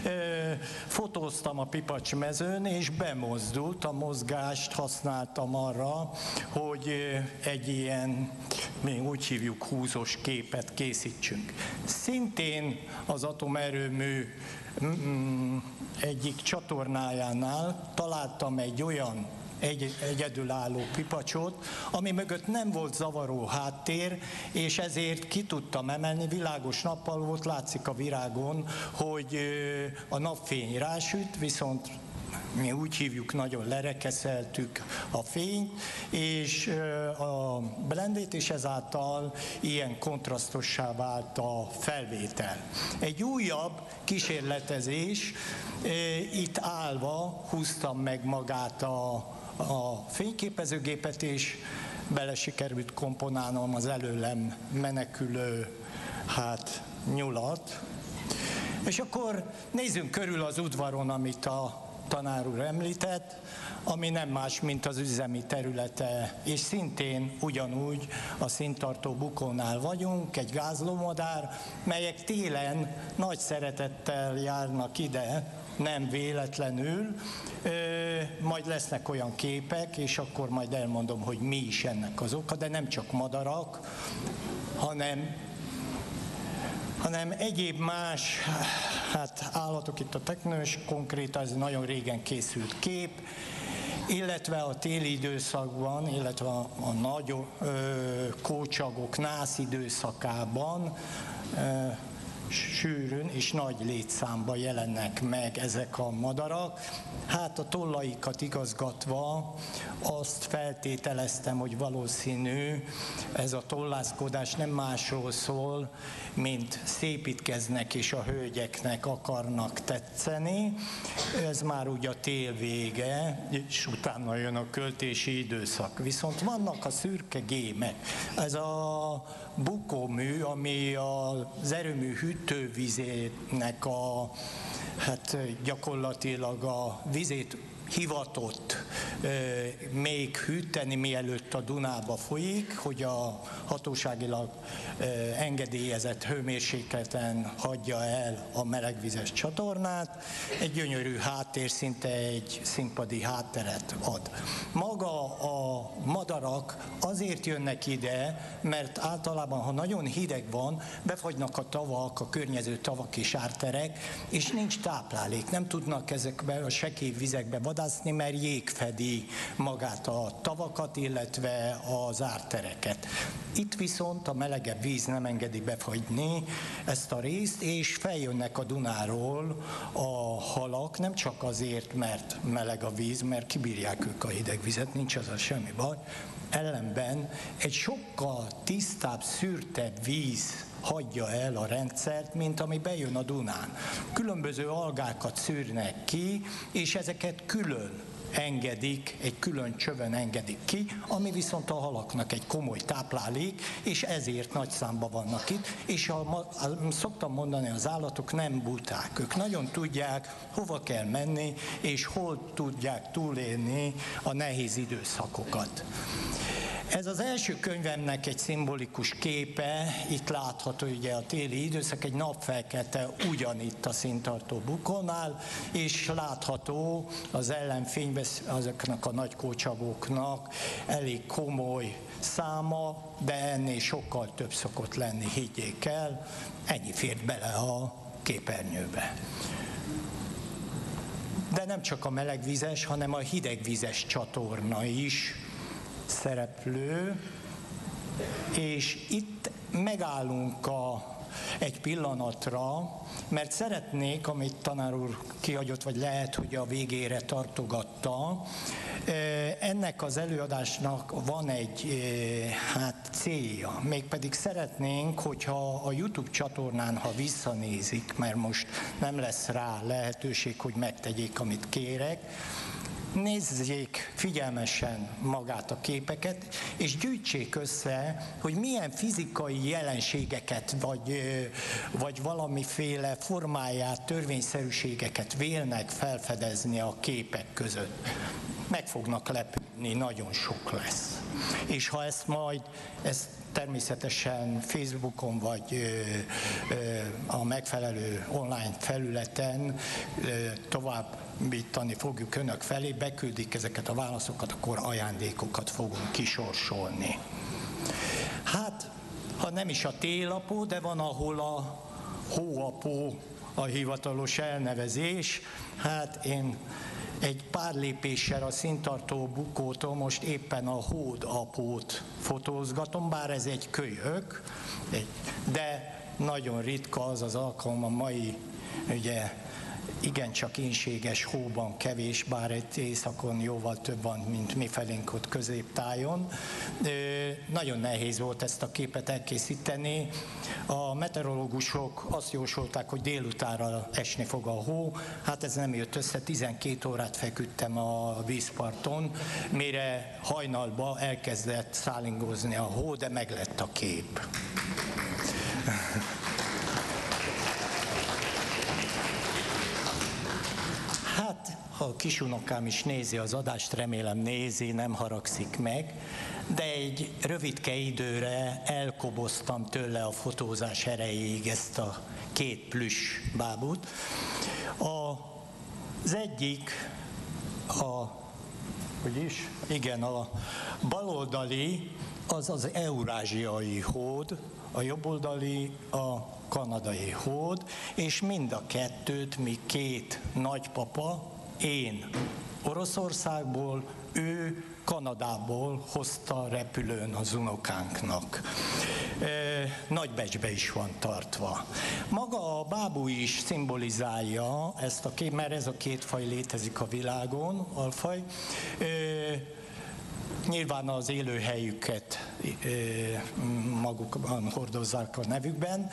fotóztam a Pipacs mezőn, és bemozdult, a mozgást használtam arra, hogy egy ilyen, mi úgy hívjuk, húzós képet készítsünk. Szintén az atomerőmű egyik csatornájánál találtam egy olyan egyedülálló pipacsot, ami mögött nem volt zavaró háttér, és ezért ki tudtam emelni, világos nappal volt, látszik a virágon, hogy a napfény rásüt, viszont mi úgy hívjuk, nagyon lerekeszeltük a fényt, és a blendét, és ezáltal ilyen kontrasztossá vált a felvétel. Egy újabb kísérletezés, itt állva húztam meg magát a fényképezőgépet, és bele sikerült komponálnom az előlem menekülő nyulat. És akkor nézzünk körül az udvaron, amit a tanár úr említett, ami nem más, mint az üzemi területe, és szintén ugyanúgy a színtartó bukónál vagyunk, egy gázlómadár, melyek télen nagy szeretettel járnak ide, nem véletlenül, majd lesznek olyan képek, és akkor majd elmondom, hogy mi is ennek az oka, de nem csak madarak, hanem egyéb más állatok, itt a teknős, konkrétan ez nagyon régen készült kép, illetve a téli időszakban, illetve a nagy kócsagok nász időszakában sűrűn és nagy létszámban jelennek meg ezek a madarak. Hát a tollaikat igazgatva azt feltételeztem, hogy valószínű ez a tollászkodás nem másról szól, mint szépítkeznek és a hölgyeknek akarnak tetszeni. Ez már ugye a tél vége, és utána jön a költési időszak. Viszont vannak a szürke gémek. Ez a bukómű, ami az erőmű hűtővizének gyakorlatilag a vizét hivatott még hűteni, mielőtt a Dunába folyik, hogy a hatóságilag engedélyezett hőmérsékleten hagyja el a melegvizes csatornát. Egy gyönyörű háttér, szinte egy színpadi hátteret ad. Maga a madarak azért jönnek ide, mert általában, ha nagyon hideg van, befagynak a tavak, a környező tavak és árterek, és nincs táplálék. Nem tudnak ezekbe a sekély vizekbe vadászni, mert jég fedi magát a tavakat, illetve az ártereket. Itt viszont a melegebb víz nem engedi befagyni ezt a részt, és feljönnek a Dunáról a halak, nem csak azért, mert meleg a víz, mert kibírják ők a hideg vizet, nincs az a semmi baj. Ellenben egy sokkal tisztább, szürtebb víz hagyja el a rendszert, mint ami bejön a Dunán. Különböző algákat szűrnek ki, és ezeket külön engedik, egy külön csövön engedik ki, ami viszont a halaknak egy komoly táplálék, és ezért nagy számban vannak itt, és szoktam mondani, az állatok nem buták, ők nagyon tudják, hova kell menni, és hol tudják túlélni a nehéz időszakokat. Ez az első könyvemnek egy szimbolikus képe, itt látható ugye a téli időszak, egy napfelkelte ugyanitt a színtartó bukónál, és látható az ellenfényben azoknak a nagy kócsagoknak elég komoly száma, de ennél sokkal több szokott lenni, higgyék el, ennyi fért bele a képernyőbe. De nem csak a melegvizes, hanem a hidegvizes csatorna is szereplő, És itt megállunk egy pillanatra, mert szeretnék, amit tanár úr kihagyott, vagy lehet, hogy a végére tartogatta, ennek az előadásnak van egy célja, mégpedig szeretnénk, hogyha a YouTube csatornán, ha visszanézik, mert most nem lesz rá lehetőség, hogy megtegyék, amit kérek, nézzék figyelmesen magát a képeket, és gyűjtsék össze, hogy milyen fizikai jelenségeket, vagy valamiféle formáját, törvényszerűségeket vélnek felfedezni a képek között. Meg fognak lepődni, nagyon sok lesz. És ha ezt természetesen Facebookon vagy a megfelelő online felületen továbbítani fogjuk önök felé, beküldik ezeket a válaszokat, akkor ajándékokat fogunk kisorsolni. Hát, ha nem is a télapó, de van, ahol a hóapó a hivatalos elnevezés. Hát én egy pár lépéssel a színtartó bukótól most éppen a hódapót fotózgatom, bár ez egy kölyök, de nagyon ritka az az alkalom a mai, ugye, igencsak ínséges hóban kevés, bár egy északon jóval több van, mint mi felénk ott középtájon. Nagyon nehéz volt ezt a képet elkészíteni. A meteorológusok azt jósolták, hogy délutánra esni fog a hó. Hát ez nem jött össze, 12 órát feküdtem a vízparton, mire hajnalba elkezdett szállingozni a hó, de meglett a kép. Hát, ha a kisunokám is nézi az adást, remélem nézi, nem haragszik meg, de egy rövidke időre elkoboztam tőle a fotózás erejéig ezt a két plüss bábút. Az egyik, a baloldali az az eurázsiai hód, a jobboldali a kanadai hód, és mind a kettőt mi két nagypapa, én Oroszországból, ő Kanadából hozta repülőn az unokánknak. Nagybecsbe is van tartva. Maga a bábú is szimbolizálja ezt a két, mert ez a két faj létezik a világon, alfaj. Nyilván az élőhelyüket magukban hordozzák a nevükben.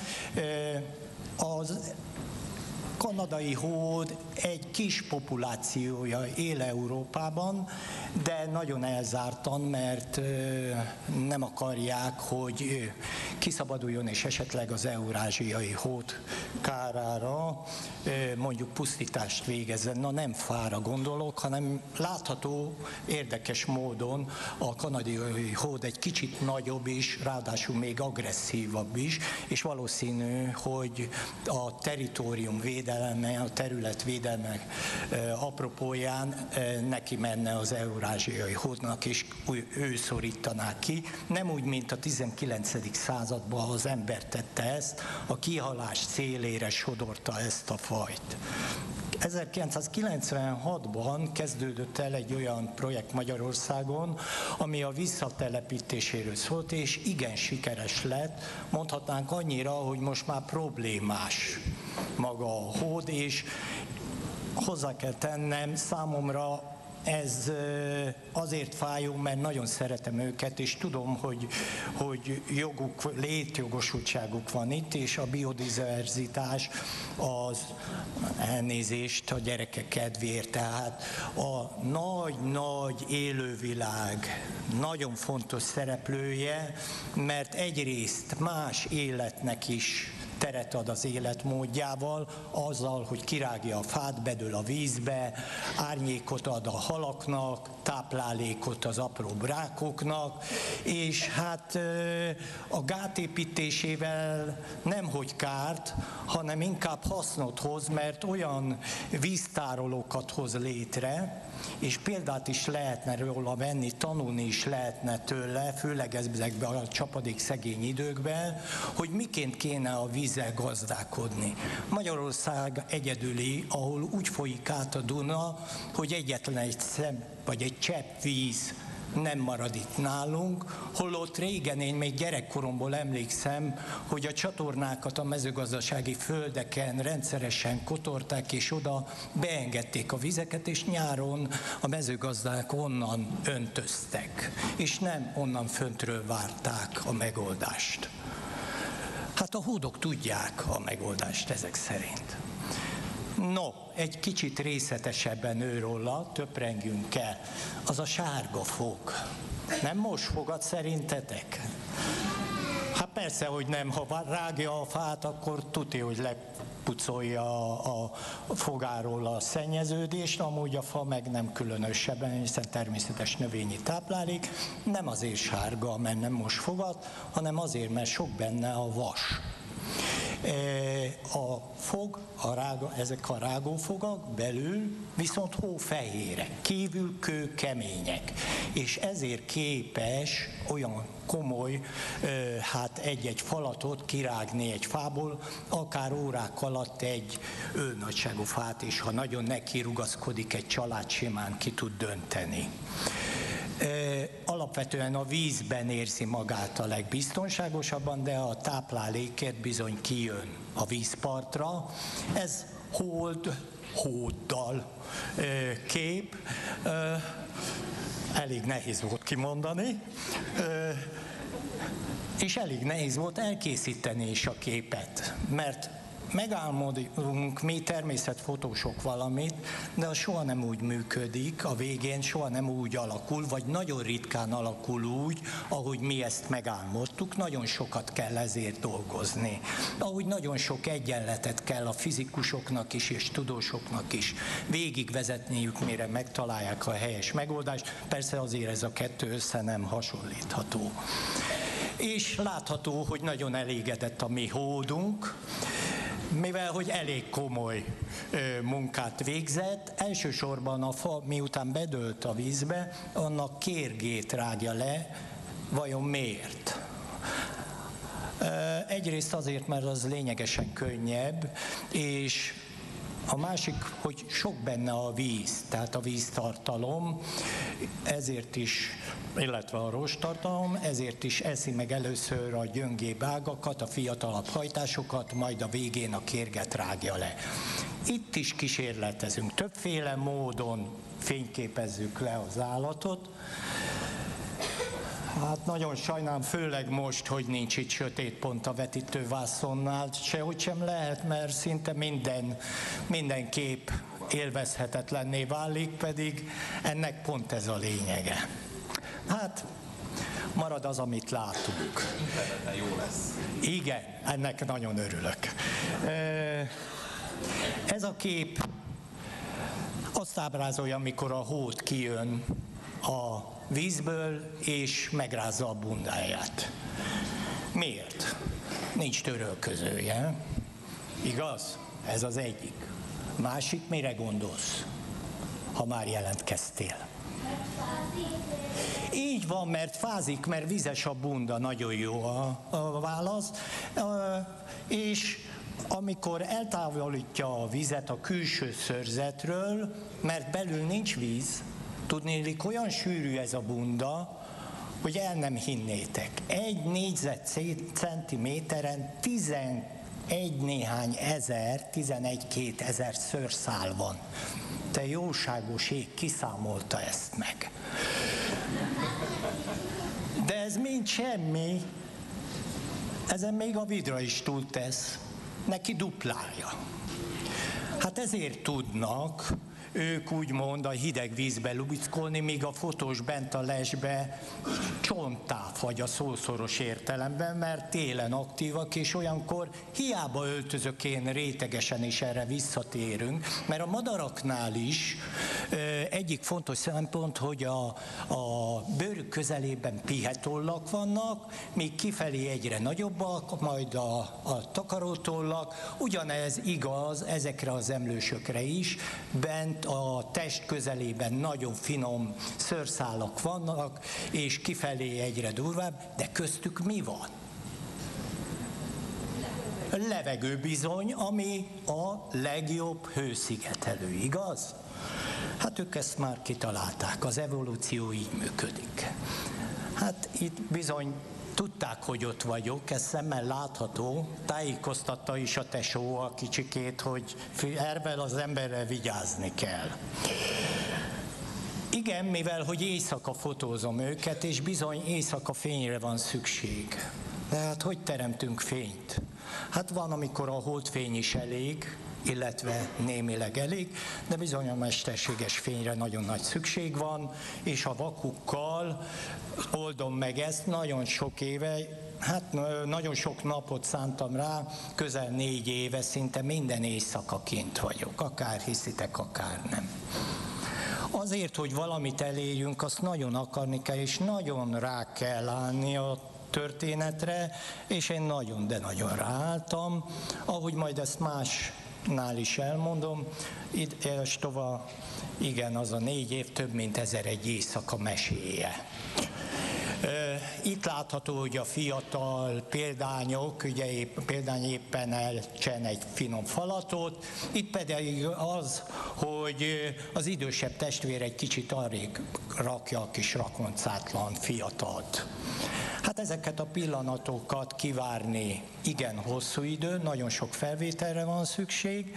Az kanadai hód egy kis populációja él Európában, de nagyon elzártan, mert nem akarják, hogy kiszabaduljon és esetleg az eurázsiai hód kárára mondjuk pusztítást végezzen. Na, nem fára gondolok, hanem látható érdekes módon a kanadai hód egy kicsit nagyobb is, ráadásul még agresszívabb is, és valószínű, hogy a territórium védelme, a terület védelme apropóján neki menne az eurázsiai hódnak, és ő szorítaná ki. Nem úgy, mint a 19. században az ember tette ezt, a kihalás célére sodorta ezt a fajt. 1996-ban kezdődött el egy olyan projekt Magyarországon, ami a visszatelepítéséről szólt, és igen sikeres lett, mondhatnánk annyira, hogy most már problémás maga a hód, és hozzá kell tennem, számomra ez azért fájó, mert nagyon szeretem őket, és tudom, hogy joguk, létjogosultságuk van itt, és a biodiverzitás az elnézést a gyerekek kedvéért, tehát a nagy-nagy élővilág nagyon fontos szereplője, mert egyrészt más életnek is teret ad az életmódjával, azzal, hogy kirágja a fát, bedől a vízbe, árnyékot ad a halaknak, táplálékot az apróbb rákoknak, és hát a gátépítésével nemhogy kárt, hanem inkább hasznot hoz, mert olyan víztárolókat hoz létre, és példát is lehetne róla venni, tanulni is lehetne tőle, főleg ezekben a csapadék szegény időkben, hogy miként kéne a vízzel gazdálkodni. Magyarország egyedüli, ahol úgy folyik át a Duna, hogy egyetlen egy szem vagy egy csepp víz nem marad itt nálunk, holott régen én még gyerekkoromból emlékszem, hogy a csatornákat a mezőgazdasági földeken rendszeresen kotorták, és oda beengedték a vizeket, és nyáron a mezőgazdák onnan öntöztek, és nem onnan föntről várták a megoldást. Hát a hódok tudják a megoldást ezek szerint. No, egy kicsit részletesebben őróla töprengjünk el. Az a sárga fog. Nem most fogad szerintetek? Hát persze, hogy nem. Ha rágja a fát, akkor tudja, hogy lepucolja a fogáról a szennyeződést, amúgy a fa meg nem különösebben, hiszen természetes növényi táplálék. Nem azért sárga, mert nem most fogad, hanem azért, mert sok benne a vas. A fog, ezek a rágófogak belül viszont hófehérek, kívül kőkemények, és ezért képes olyan komoly, hát egy-egy falatot kirágni egy fából, akár órák alatt egy őrnagyságú fát, és ha nagyon neki rugaszkodik egy család, simán ki tud dönteni. Alapvetően a vízben érzi magát a legbiztonságosabban, de a táplálékért bizony kijön a vízpartra. Ez hóddal kép, elég nehéz volt kimondani, és elég nehéz volt elkészíteni is a képet, mert megálmodunk mi természetfotósok valamit, de az soha nem úgy működik, a végén soha nem úgy alakul, vagy nagyon ritkán alakul úgy, ahogy mi ezt megálmodtuk, nagyon sokat kell ezért dolgozni. Ahogy nagyon sok egyenletet kell a fizikusoknak is és tudósoknak is végigvezetniük, mire megtalálják a helyes megoldást, persze azért ez a kettő össze nem hasonlítható. És látható, hogy nagyon elégedett a mi hódunk, mivel hogy elég komoly munkát végzett, elsősorban a fa, miután bedőlt a vízbe, annak kérgét rágja le. Vajon miért? Egyrészt azért, mert az lényegesen könnyebb, és a másik, hogy sok benne a víz, tehát a víztartalom, ezért is, illetve a rosttartalom, ezért is eszi meg először a gyöngébb ágakat, a fiatalabb hajtásokat, majd a végén a kérget rágja le. Itt is kísérletezünk, többféle módon fényképezzük le az állatot. Hát nagyon sajnálom, főleg most, hogy nincs itt sötét pont a vetítővászonnál, sehogy sem lehet, mert szinte minden kép élvezhetetlenné válik, pedig ennek pont ez a lényege. Hát marad az, amit látunk. Jó lesz. Igen, ennek nagyon örülök. Ez a kép azt ábrázolja, amikor a hód kijön a vízből és megrázza a bundáját. Miért? Nincs törölközője. Igaz? Ez az egyik. Másik, mire gondolsz, ha már jelentkeztél? Így van, mert fázik, mert vizes a bunda, nagyon jó a válasz. És amikor eltávolítja a vizet a külső szőrzetről, mert belül nincs víz, tudnélik, olyan sűrű ez a bunda, hogy el nem hinnétek. 1 négyzetcentiméteren 11 néhány ezer, 11-2 ezer szőrszál van. Te jóságos ég, kiszámolta ezt meg. De ez mind semmi, ezen még a vidra is túltesz, neki duplája. Hát ezért tudnak ők úgymond a hideg vízbe lubickolni, míg a fotós bent a lesbe csonttá fagy a szószoros értelemben, mert télen aktívak, és olyankor hiába öltözök én rétegesen, is erre visszatérünk, mert a madaraknál is egyik fontos szempont, hogy a bőrük közelében pihetollak vannak, míg kifelé egyre nagyobbak, majd a takarótollak. Ugyanez igaz ezekre az emlősökre is, bent a test közelében nagyon finom szőrszálak vannak, és kifelé egyre durvább, de köztük mi van? Levegő bizony, ami a legjobb hőszigetelő, igaz? Hát ők ezt már kitalálták, az evolúció így működik. Hát itt bizony tudták, hogy ott vagyok, ez szemmel látható, tájékoztatta is a tesó a kicsikét, hogy erről az emberrel vigyázni kell. Igen, mivel hogy éjszaka fotózom őket, és bizony éjszaka fényre van szükség. De hát hogy teremtünk fényt? Hát van, amikor a holdfény is elég, illetve némileg elég, de bizony a mesterséges fényre nagyon nagy szükség van, és a vakukkal oldom meg ezt nagyon sok éve, hát nagyon sok napot szántam rá, közel 4 éve, szinte minden éjszaka kint vagyok, akár hiszitek, akár nem. Azért, hogy valamit elérjünk, azt nagyon akarni kell, és nagyon rá kell állni a történetre, és én nagyon, de nagyon ráálltam, ahogy majd ezt másnál is elmondom, itt Elstova, igen, az a 4 év több mint 1001 éjszaka meséje. Itt látható, hogy a fiatal példányok, ugye példány éppen elcsen egy finom falatot, itt pedig az, hogy az idősebb testvér egy kicsit arrébb rakja a kis rakoncátlan fiatalt. Hát ezeket a pillanatokat kivárni igen hosszú idő, nagyon sok felvételre van szükség,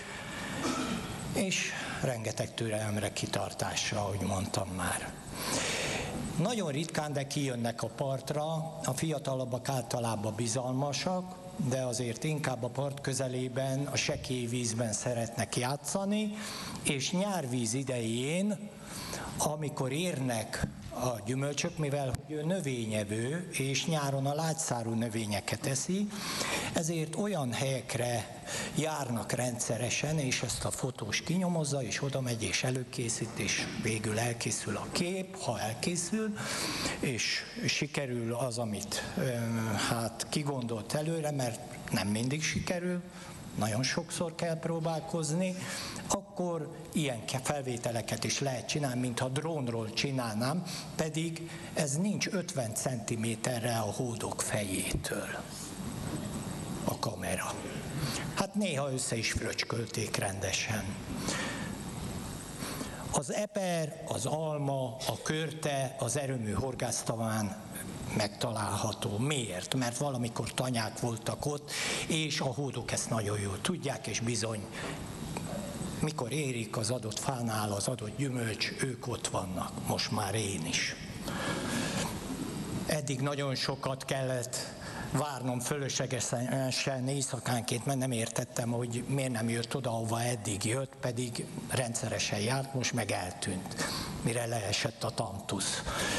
és rengeteg türelemre, kitartásra, ahogy mondtam már. Nagyon ritkán, de kijönnek a partra, a fiatalabbak általában bizalmasak, de azért inkább a part közelében, a sekély vízben szeretnek játszani, és nyárvíz idején, amikor érnek a gyümölcsök, mivel hogy ő növényevő, és nyáron a lágyszárú növényeket eszi, ezért olyan helyekre járnak rendszeresen, és ezt a fotós kinyomozza, és oda megy, és előkészít, és végül elkészül a kép, ha elkészül, és sikerül az, amit hát kigondolt előre, mert nem mindig sikerül, nagyon sokszor kell próbálkozni, akkor ilyen felvételeket is lehet csinálni, mintha drónról csinálnám, pedig ez nincs 50 cm-re a hódok fejétől a kamera. Hát néha össze is fröcskölték rendesen. Az eper, az alma, a körte, az erőmű horgásztaván megtalálható. Miért? Mert valamikor tanyák voltak ott, és a hódok ezt nagyon jól tudják, és bizony, mikor érik az adott fánál az adott gyümölcs, ők ott vannak, most már én is. Eddig nagyon sokat kellett várnom fölöslegesen éjszakánként, mert nem értettem, hogy miért nem jött oda, ahova eddig jött, pedig rendszeresen járt, most meg eltűnt, mire leesett a tantusz.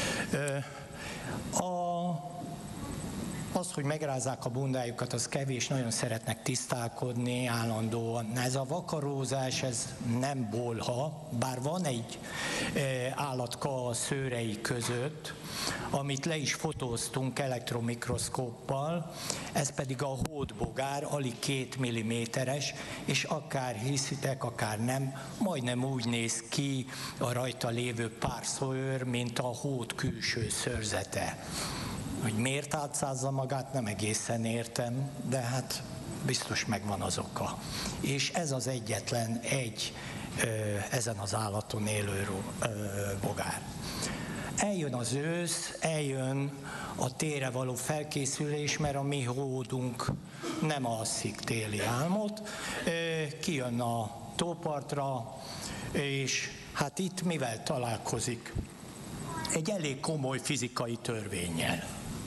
Az, hogy megrázzák a bundájukat, az kevés, nagyon szeretnek tisztálkodni állandóan. Ez a vakarózás, ez nem bolha, bár van egy állatka a szőrei között, amit le is fotóztunk elektromikroszkóppal, ez pedig a hódbogár, alig 2 mm-es, és akár hiszitek, akár nem, majdnem úgy néz ki a rajta lévő párszőr, mint a hód külső szőrzete. Hogy miért átszázza magát, nem egészen értem, de hát biztos megvan az oka. És ez az egyetlen egy ezen az állaton élő bogár. Eljön az ősz, eljön a térre való felkészülés, mert a mi hódunk nem alszik téli álmot, kijön a tópartra, és hát itt mivel találkozik? Egy elég komoly fizikai törvénnyel.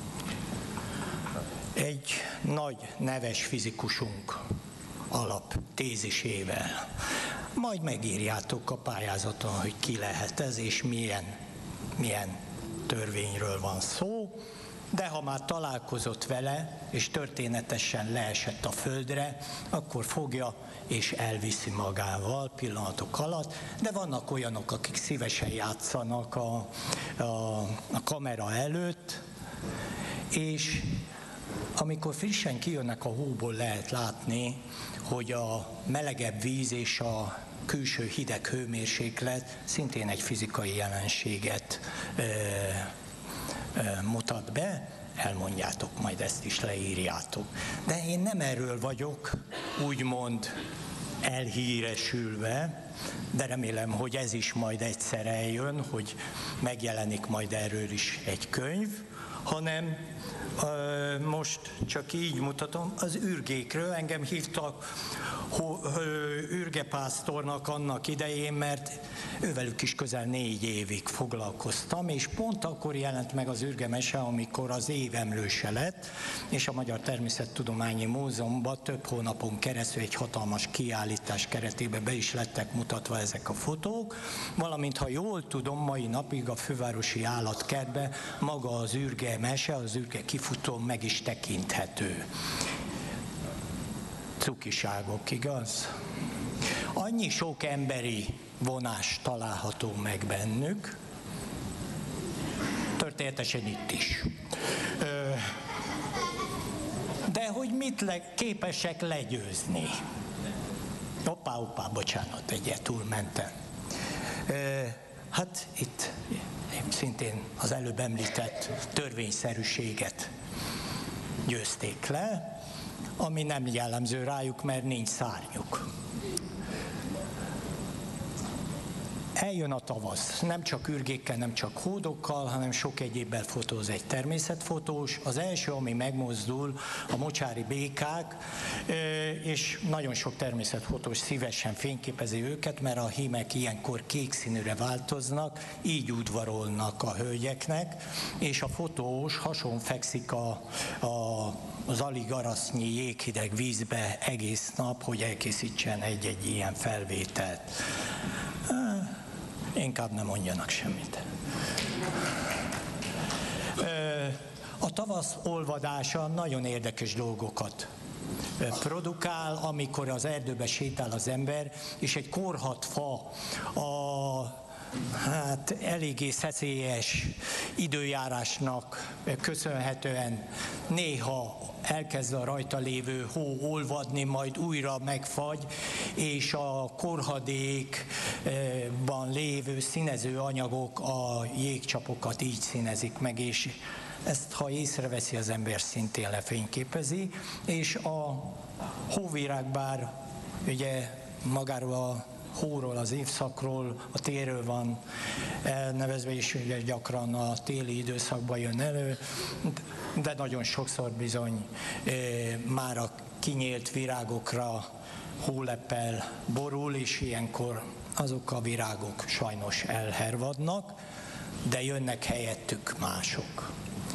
Egy nagy neves fizikusunk alaptézisével. Majd megírjátok a pályázaton, hogy ki lehet ez, és milyen törvényről van szó, de ha már találkozott vele, és történetesen leesett a földre, akkor fogja és elviszi magával pillanatok alatt, de vannak olyanok, akik szívesen játszanak a kamera előtt, és amikor frissen kijönnek a hóból, lehet látni, hogy a melegebb víz és a külső hideg hőmérséklet szintén egy fizikai jelenséget mutat be. elmondjátok, majd ezt is leírjátok. De én nem erről vagyok, úgymond elhíresülve, de remélem, hogy ez is majd egyszer eljön, hogy megjelenik majd erről is egy könyv, hanem most csak így mutatom, az ürgékről. Engem hívtak ürgepásztornak annak idején, mert ővelük is közel 4 évig foglalkoztam, és pont akkor jelent meg az ürgemese, amikor az év emlőse lett, és a Magyar Természettudományi Múzeumban több hónapon keresztül egy hatalmas kiállítás keretében be is lettek mutatva ezek a fotók, valamint, ha jól tudom, mai napig a fővárosi állatkertben maga az ürgemese, az ürge kifutó meg is tekinthető. Cukiságok, igaz? Annyi sok emberi vonás található meg bennük, történetesen itt is. De hogy mit képesek legyőzni? Hoppá, bocsánat, egyet túlmentem. Hát itt szintén az előbb említett törvényszerűséget győzték le, ami nem jellemző rájuk, mert nincs szárnyuk. Eljön a tavasz, nem csak ürgékkel, nem csak hódokkal, hanem sok egyébbel fotóz egy természetfotós. Az első, ami megmozdul, a mocsári békák, és nagyon sok természetfotós szívesen fényképezi őket, mert a hímek ilyenkor kék színűre változnak, így udvarolnak a hölgyeknek, és a fotós hason fekszik az alig arasznyi jéghideg vízbe egész nap, hogy elkészítsen egy-egy ilyen felvételt. Inkább nem mondjanak semmit. A tavasz olvadása nagyon érdekes dolgokat produkál, amikor az erdőbe sétál az ember, és egy korhadt fa eléggé szeszélyes időjárásnak köszönhetően néha elkezd a rajta lévő hó olvadni, majd újra megfagy, és a korhadékban lévő színező anyagok a jégcsapokat így színezik meg, és ezt, ha észreveszi az ember, szintén lefényképezi, és a hóvirág, bár ugye magáról a hóról, az évszakról, a térről van elnevezve, és ugye gyakran a téli időszakban jön elő, de nagyon sokszor bizony már a kinyílt virágokra hóleppel borul, és ilyenkor azok a virágok sajnos elhervadnak, de jönnek helyettük mások.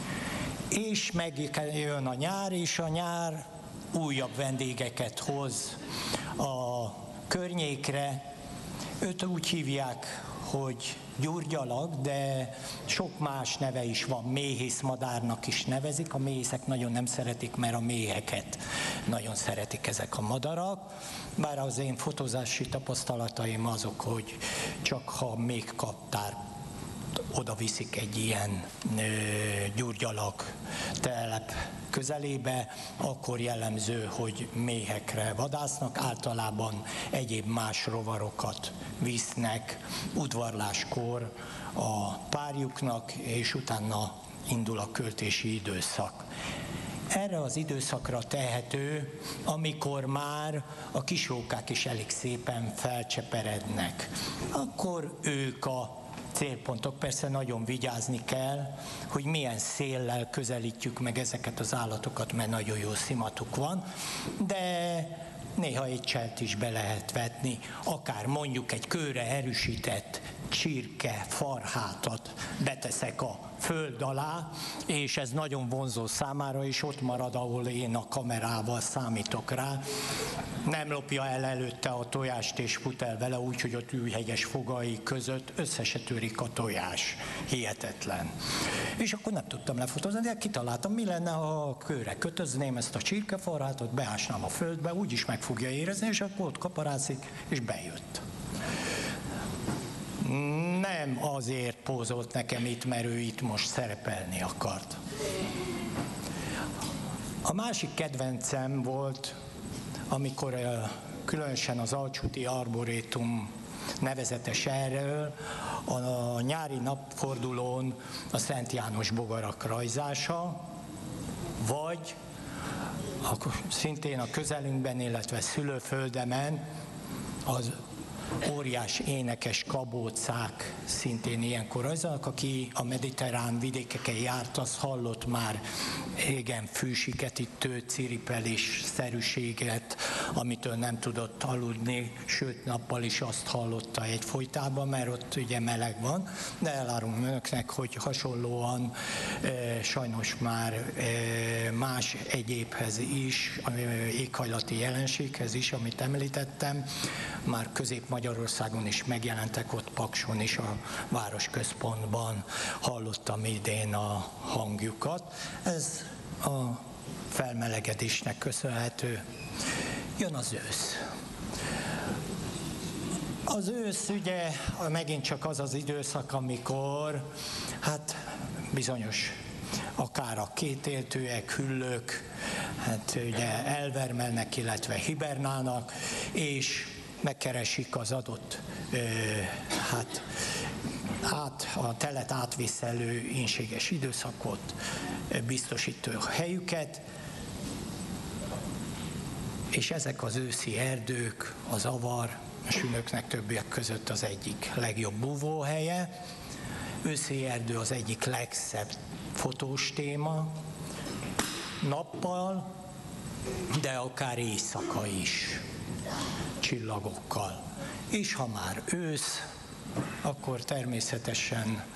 És megjön a nyár, és a nyár újabb vendégeket hoz a környékre. Őt úgy hívják, hogy gyurgyalag, de sok más neve is van, méhészmadárnak is nevezik. A méhészek nagyon nem szeretik, mert a méheket nagyon szeretik ezek a madarak. Bár az én fotózási tapasztalataim azok, hogy csak ha még kaptár oda viszik egy ilyen gyurgyalag telep közelébe, akkor jellemző, hogy méhekre vadásznak, általában egyéb más rovarokat visznek udvarláskor a párjuknak, és utána indul a költési időszak. Erre az időszakra tehető, amikor már a kisrókák is elég szépen felcseperednek. Akkor ők a célpontok. Persze nagyon vigyázni kell, hogy milyen széllel közelítjük meg ezeket az állatokat, mert nagyon jó szimatuk van, de néha egy cselt is be lehet vetni, akár mondjuk egy kőre erősített csirke farhátat beteszek a föld alá, és ez nagyon vonzó számára, és ott marad, ahol én a kamerával számítok rá. Nem lopja el előtte a tojást, és fut el vele, úgyhogy ott űrhegyes fogai között össze se törik a tojás. Hihetetlen. És akkor nem tudtam lefotózni, de kitaláltam, mi lenne, ha a kőre kötözném ezt a csirkefarhátot, beásnám a földbe, úgyis meg fogja érezni, és akkor ott kaparászik, és bejött. Nem azért pózolt nekem itt, mert ő itt most szerepelni akart. A másik kedvencem volt, amikor különösen az Alcsúti Arborétum nevezetes erről, a nyári napfordulón a Szent János bogarak rajzása, vagy szintén a közelünkben, illetve szülőföldemen az óriás énekes kabócák szintén ilyenkor rajzolnak, aki a mediterrán vidékeken járt, az hallott már régen fűsiketítő, ciripelés szerűséget, amitől nem tudott aludni, sőt nappal is azt hallotta egyfolytában, mert ott ugye meleg van, de elárulom önöknek, hogy hasonlóan sajnos már más egyébhez is, éghajlati jelenséghez is, amit említettem, már Közép-Magyarországon is megjelentek, ott Pakson is, a városközpontban hallottam idén a hangjukat. Ez a felmelegedésnek köszönhető. Jön az ősz. Az ősz ugye megint csak az az időszak, amikor hát bizonyos akár a kétéltőek, hüllők, hát ugye elvermelnek, illetve hibernálnak, és megkeresik az adott a telet átviszelő ínséges időszakot, biztosító helyüket, és ezek az őszi erdők, az avar, a sünöknek többiek között az egyik legjobb búvóhelye. Őszi erdő az egyik legszebb fotós téma, nappal, de akár éjszaka is, csillagokkal. És ha már ősz, akkor természetesen,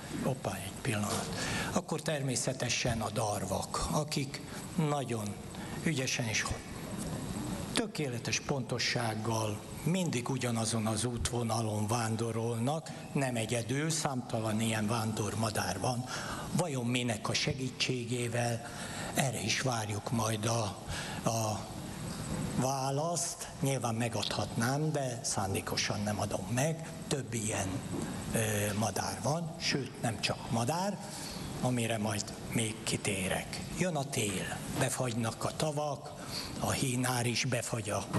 akkor természetesen a darvak, akik nagyon ügyesen és tökéletes pontossággal mindig ugyanazon az útvonalon vándorolnak, nem egyedül, számtalan ilyen vándormadár van. Vajon minek a segítségével? Erre is várjuk majd a választ. Nyilván megadhatnám, de szándékosan nem adom meg. Több ilyen madár van, sőt nem csak madár, amire majd még kitérek. Jön a tél, befagynak a tavak, a hínár is befagy a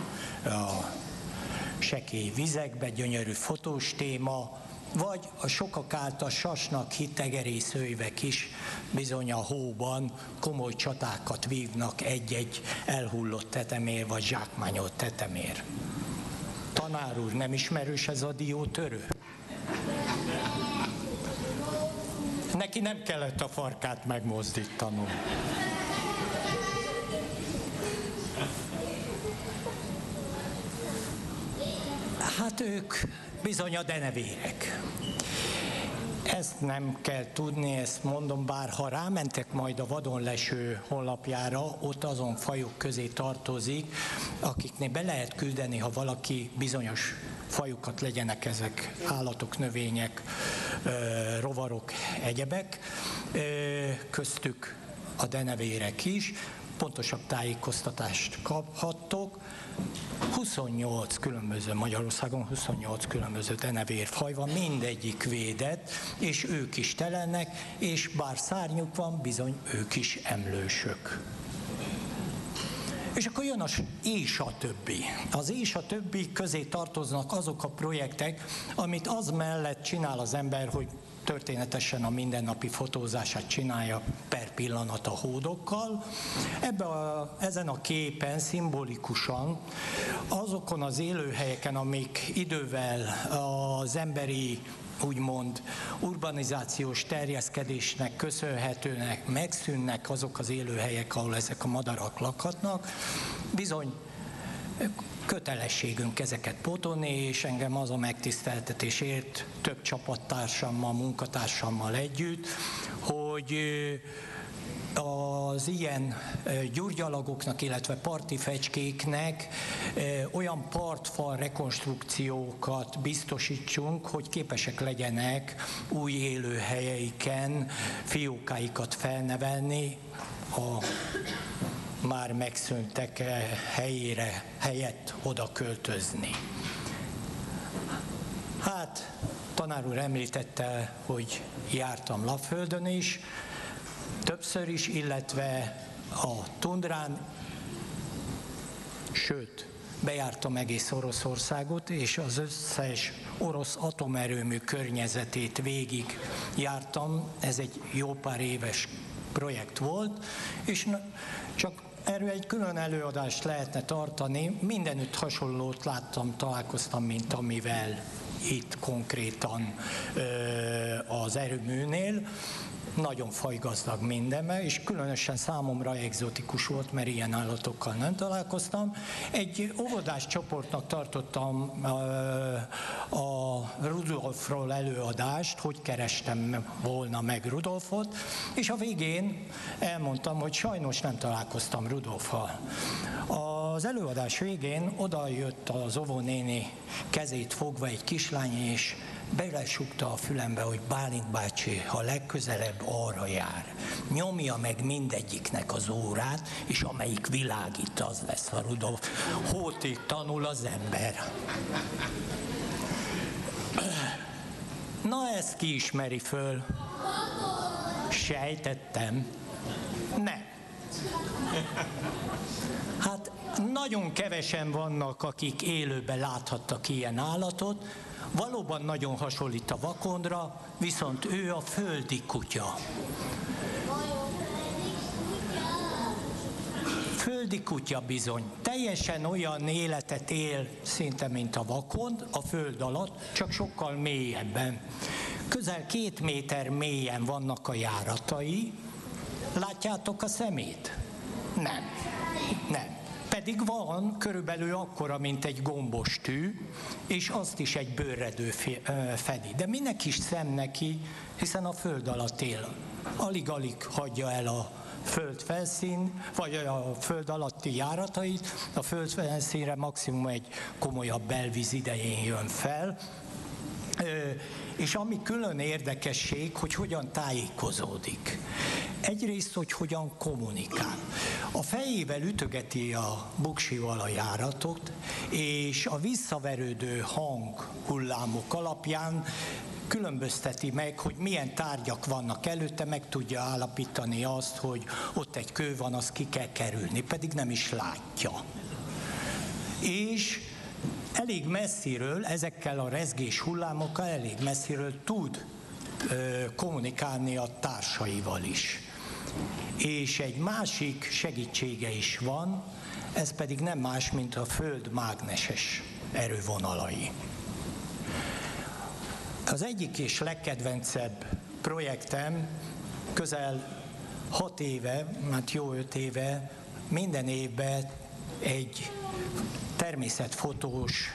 sekély vizekbe, gyönyörű fotós téma, vagy a sokak által sasnak hitt tegerészőjvek is bizony a hóban komoly csatákat vívnak egy-egy elhullott tetemér vagy zsákmányolt tetemér. Tanár úr, nem ismerős ez a diótörő? Neki nem kellett a farkát megmozdítanom. Hát ők bizony a denevérek. Ezt nem kell tudni, ezt mondom, bár ha rámentek majd a Vadonleső honlapjára, ott azon fajok közé tartozik, akiknél be lehet küldeni, ha valaki bizonyos fajukat, legyenek ezek állatok, növények, rovarok, egyebek, köztük a denevérek is, pontosabb tájékoztatást kaphattok. 28 különböző, Magyarországon 28 különböző denevérfaj van, mindegyik védett, és ők is telennek, és bár szárnyuk van, bizony ők is emlősök. És akkor jön és a többi. Az és a többi közé tartoznak azok a projektek, amit az mellett csinál az ember, hogy történetesen a mindennapi fotózását csinálja per pillanat a hódokkal. Ezen a képen szimbolikusan azokon az élőhelyeken, amik idővel az emberi úgymond urbanizációs terjeszkedésnek köszönhetőnek megszűnnek azok az élőhelyek, ahol ezek a madarak lakhatnak, bizony kötelességünk ezeket pótolni, és engem az a megtiszteltetés ért több csapattársammal, munkatársammal együtt, hogy az ilyen gyurgyalagoknak, illetve parti fecskéknek olyan partfal rekonstrukciókat biztosítsunk, hogy képesek legyenek új élőhelyeiken fiókáikat felnevelni, a már megszűntek helyett oda költözni. Hát, tanár úr említette, hogy jártam Lapföldön is, többször is, illetve a tundrán, sőt, bejártam egész Oroszországot, és az összes orosz atomerőmű környezetét végig jártam. Ez egy jó pár éves projekt volt, és csak erről egy külön előadást lehetne tartani. Mindenütt hasonlót láttam, találkoztam, mint amivel itt konkrétan az erőműnél. Nagyon fajgazdag mindenben, és különösen számomra egzotikus volt, mert ilyen állatokkal nem találkoztam. Egy óvodás csoportnak tartottam a Rudolfról előadást, hogy kerestem volna meg Rudolfot, és a végén elmondtam, hogy sajnos nem találkoztam Rudolffal. Az előadás végén oda jött az óvónéni kezét fogva egy kislány, és belesugta a fülembe, hogy Bálint bácsi, ha legközelebb arra jár, nyomja meg mindegyiknek az órát, és amelyik világít, az lesz a Rudolf. Hótig tanul az ember. Na, ezt ki ismeri föl? Sejtettem. Nem. Hát nagyon kevesen vannak, akik élőben láthattak ilyen állatot. Valóban nagyon hasonlít a vakondra, viszont ő a földi kutya. Földi kutya bizony. Teljesen olyan életet él szinte, mint a vakond, a föld alatt, csak sokkal mélyebben. Közel 2 méter mélyen vannak a járatai. Látjátok a szemét? Nem. Nem. Pedig van körülbelül akkora, mint egy gombos tű, és azt is egy bőrredő fedi. De minek is szem neki, hiszen a föld alatt él. Alig-alig hagyja el a földfelszín, vagy a föld alatti járatait, a földfelszínre maximum egy komolyabb belvíz idején jön fel. És ami külön érdekesség, hogy hogyan tájékozódik. Egyrészt, hogy hogyan kommunikál. A fejével ütögeti a buksival a járatot, és a visszaverődő hanghullámok alapján különbözteti meg, hogy milyen tárgyak vannak előtte, meg tudja állapítani azt, hogy ott egy kő van, azt ki kell kerülni, pedig nem is látja. És elég messziről, ezekkel a rezgés hullámokkal elég messziről tud kommunikálni a társaival is. És egy másik segítsége is van, ez pedig nem más, mint a Föld mágneses erővonalai. Az egyik és legkedvencebb projektem közel 6 éve, hát jó 5 éve, minden évben egy természetfotós,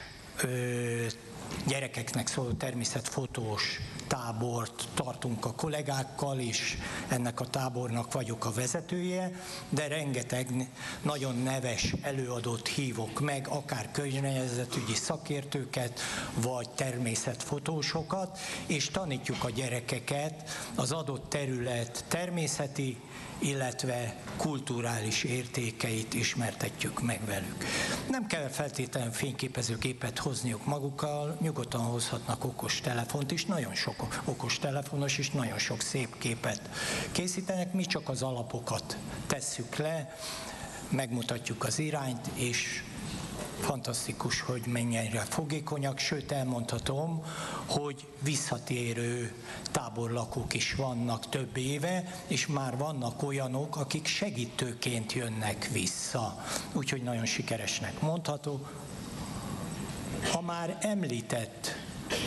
gyerekeknek szóló természetfotós tábort tartunk a kollégákkal, és ennek a tábornak vagyok a vezetője, de rengeteg nagyon neves előadót hívok meg, akár környezetügyi szakértőket, vagy természetfotósokat, és tanítjuk a gyerekeket az adott terület természeti, illetve kulturális értékeit ismertetjük meg velük. Nem kell feltétlenül fényképezőgépet hozniuk magukkal, nyugodtan hozhatnak okostelefont is, nagyon sok okostelefonos és nagyon sok szép képet készítenek, mi csak az alapokat tesszük le, megmutatjuk az irányt, és fantasztikus, hogy mennyire fogékonyak, sőt elmondhatom, hogy visszatérő táborlakók is vannak több éve, és már vannak olyanok, akik segítőként jönnek vissza. Úgyhogy nagyon sikeresnek mondható. A már említett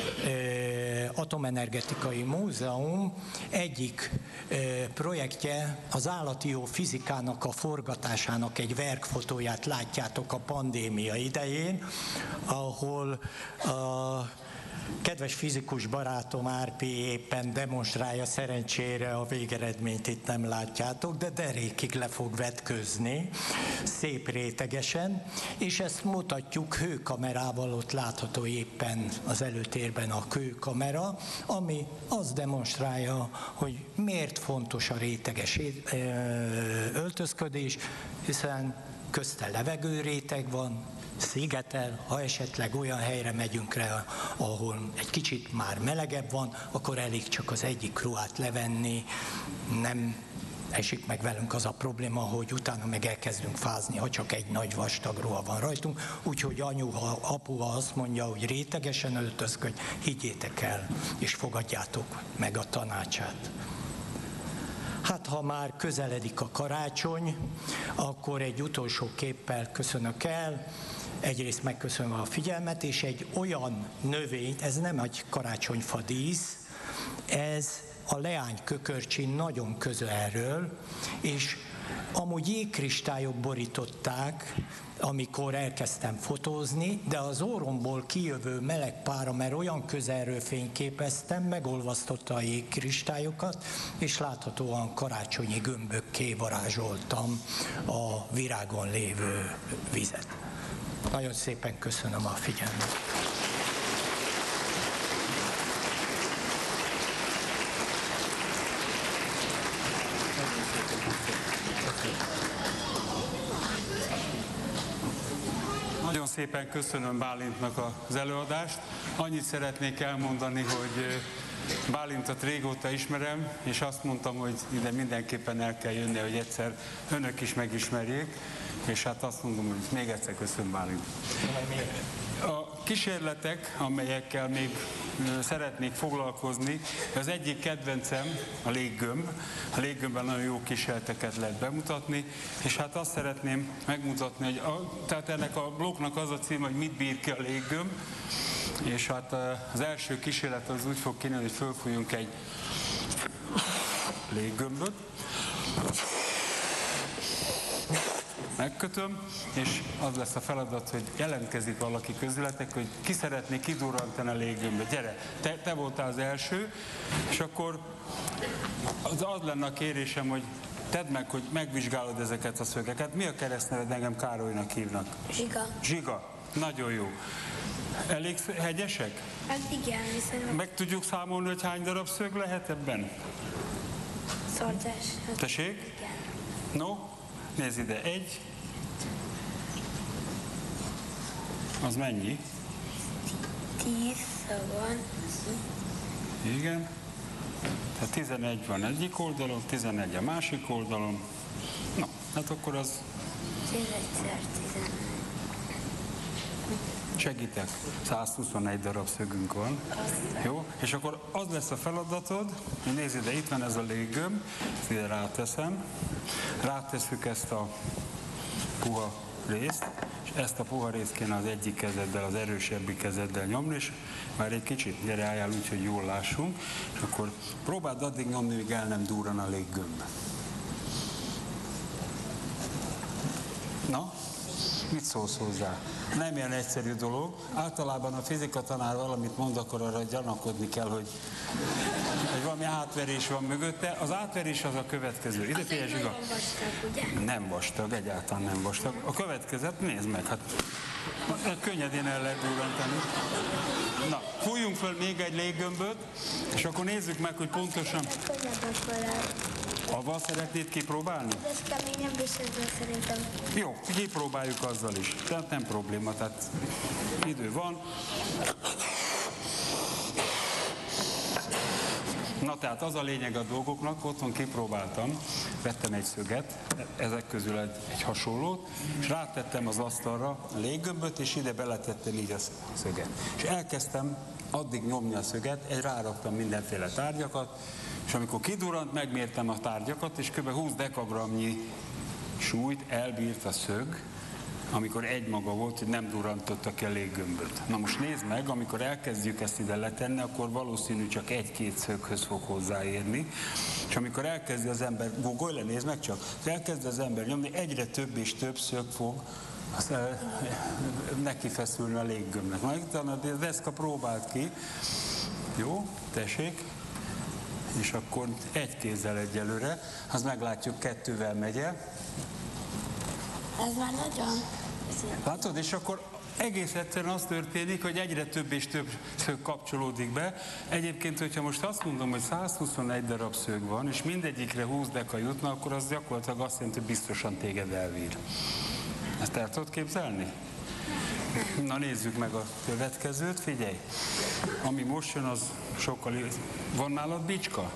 Atomenergetikai Múzeum egyik projektje az állati jó fizikának a forgatásának egy verkfotóját látjátok a pandémia idején, ahol a kedves fizikus barátom Árpi éppen demonstrálja, szerencsére a végeredményt itt nem látjátok, de derékig le fog vetközni, szép rétegesen, és ezt mutatjuk hőkamerával, ott látható éppen az előtérben a hőkamera, ami azt demonstrálja, hogy miért fontos a réteges öltözködés, hiszen közte levegőréteg van, szigetel, ha esetleg olyan helyre megyünk rá, ahol egy kicsit már melegebb van, akkor elég csak az egyik ruhát levenni, nem esik meg velünk az a probléma, hogy utána meg elkezdünk fázni, ha csak egy nagy vastag ruha van rajtunk, úgyhogy apuha azt mondja, hogy rétegesen öltözködj, higgyétek el, és fogadjátok meg a tanácsát. Hát ha már közeledik a karácsony, akkor egy utolsó képpel köszönök el, egyrészt megköszönve a figyelmet, és egy olyan növényt, ez nem egy karácsonyfa dísz, ez a leánykökörcsi nagyon közelről, és amúgy jégkristályok borították, amikor elkezdtem fotózni, de az orromból kijövő meleg pára, mert olyan közelről fényképeztem, megolvasztotta a jégkristályokat, és láthatóan karácsonyi gömbökké varázsoltam a virágon lévő vizet. Nagyon szépen köszönöm a figyelmet. Nagyon szépen köszönöm Bálintnak az előadást. Annyit szeretnék elmondani, hogy Bálintot régóta ismerem, és azt mondtam, hogy ide mindenképpen el kell jönni, hogy egyszer önök is megismerjék, és hát azt mondom, hogy még egyszer köszönöm, Bálint. A kísérletek, amelyekkel még szeretnék foglalkozni, az egyik kedvencem a léggömb. A léggömbben nagyon jó kísérleteket lehet bemutatni, és hát azt szeretném megmutatni, hogy tehát ennek a blokknak az a cím, hogy mit bír ki a léggömb, és hát az első kísérlet az úgy fog kinézni, hogy fölfújunk egy léggömböt, megkötöm, és az lesz a feladat, hogy jelentkezik valaki közületek, hogy ki szeretné kidurrantani a léggömböt. Gyere, te voltál az első, és akkor az lenne a kérésem, hogy tedd meg, hogy megvizsgálod ezeket a szögeket. Mi a keresztneved? Engem Károlynak hívnak. Zsiga. Zsiga. Nagyon jó. Elég hegyesek? Hát igen, viszont Meg tudjuk számolni, hogy hány darab szög lehet ebben? szordzás. Tessék? Igen. No, nézd ide. Egy. Az mennyi? 10 van. Igen. Tehát 11 van egyik oldalon, 11 a másik oldalon. Na, hát akkor az 11x11. segítek. 121 darab szögünk van. Jó? És akkor az lesz a feladatod, hogy nézd ide, itt van ez a léggömb, ezt ide ráteszem. Rátesszük ezt a puha részt, és ezt a puha részt kéne az egyik kezeddel, az erősebbi kezeddel nyomni, és már egy kicsit, gyere, álljál úgy, hogy jól lássunk, és akkor próbáld addig nyomni, míg el nem durran a léggömb. Na, mit szólsz hozzá? Nem ilyen egyszerű dolog. Általában a fizika tanár valamit mond, akkor arra gyanakodni kell, hogy valami átverés van mögötte. Az átverés az a következő. Ide figyelj, Zsiga. Nagyon vastag, ugye? Nem vastag, egyáltalán nem vastag. A következőt nézd meg, hát könnyedén el lehet durrantani. Na, fújjunk föl még egy léggömböt, és akkor nézzük meg, hogy pontosan... Könnyebb vele. Avval szeretnéd kipróbálni? Ez keményebb, és ezzel szerintem. Jó, kipróbáljuk azzal is. Tehát nem probléma, tehát idő van. Na tehát az a lényeg a dolgoknak, otthon kipróbáltam, vettem egy szöget, ezek közül egy hasonlót, és rátettem az asztalra a léggömböt, és ide beletettem így a szöget. És elkezdtem addig nyomni a szöget, ráraktam mindenféle tárgyakat, és amikor kidurrant, megmértem a tárgyakat, és kb. 20 dekagramnyi súlyt elbírt a szög, amikor egymaga volt, hogy nem durrantotta ki a léggömböt. Na most nézd meg, amikor elkezdjük ezt ide letenni, akkor valószínű csak egy-két szöghöz fog hozzáérni, és amikor elkezdi az ember, googolj le, nézd meg csak, elkezdi az ember nyomni, egyre több és több szög fog neki feszülni a léggömbnek. Na itt a deszka próbált ki. Jó, tessék. És akkor egy kézzel egyelőre, az meglátjuk, 2-vel megy el. Ez már nagyon. Látod, és akkor egész egyszerűen az történik, hogy egyre több és több szög kapcsolódik be. Egyébként, hogyha most azt mondom, hogy 121 darab szög van, és mindegyikre 20 deka jutna, akkor az gyakorlatilag azt jelenti, hogy biztosan téged elvír. Ezt el tudod képzelni? Na nézzük meg a következőt, figyelj! Ami most jön, az sokkal... Van nálad bicska?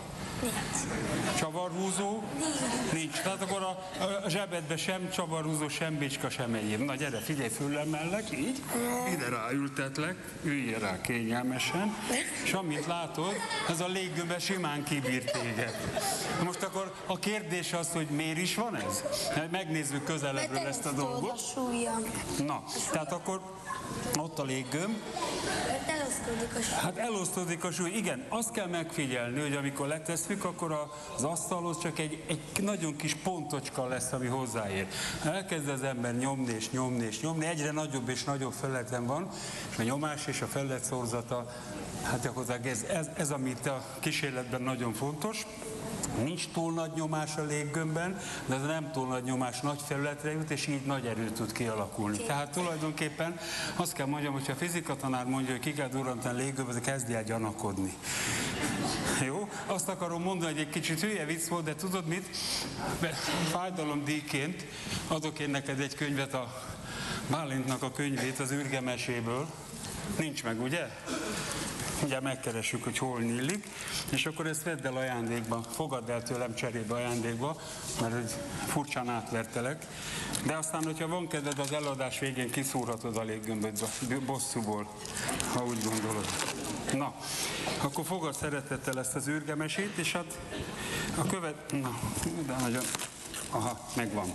Csavarhúzó? Nincs. Tehát akkor a zsebedbe sem csavarhúzó, sem bicska, sem egyéb. Na gyere, figyelj, fölemellek, így, ide ráültetlek, üljél rá kényelmesen, és amint látod, ez a léggömbe simán kibír téged. Most akkor a kérdés az, hogy miért is van ez? Megnézzük közelebbről ezt a dolgot. Na, tehát akkor ott a léggömb. Elosztódik a súly. Hát elosztódik a súly, igen. Azt kell megfigyelni, hogy amikor letesszük, akkor az asztalhoz csak egy nagyon kis pontocska lesz, ami hozzáér. Elkezd az ember nyomni és nyomni és nyomni, egyre nagyobb és nagyobb felületen van, és a nyomás és a felületszorzata, hát gyakorlatilag ez, amit a kísérletben nagyon fontos. Nincs túl nagy nyomás a léggömbben, de ez nem túl nagy nyomás nagy felületre jut, és így nagy erő tud kialakulni. Tehát tulajdonképpen azt kell mondjam, hogyha a fizikatanár mondja, hogy ki kell durrantani a léggömbbe, kezdj el gyanakodni. Jó? Azt akarom mondani, hogy egy kicsit hülye vicc volt, de tudod mit? Fájdalomdíjként adok én neked egy könyvet, a Bálintnak a könyvét az űrgemeséből. Nincs meg, ugye? Ugye megkeressük, hogy hol nyílik, és akkor ezt vedd el ajándékba, fogadd el tőlem cserébe ajándékba, mert egy furcsán átvertelek. De aztán, hogyha van kedved, az eladás végén kiszúrhatod a léggömböt bosszúból, ha úgy gondolod. Na, akkor fogad szeretettel ezt az űrgemesét, és hát a Na, de nagyon... Aha, megvan.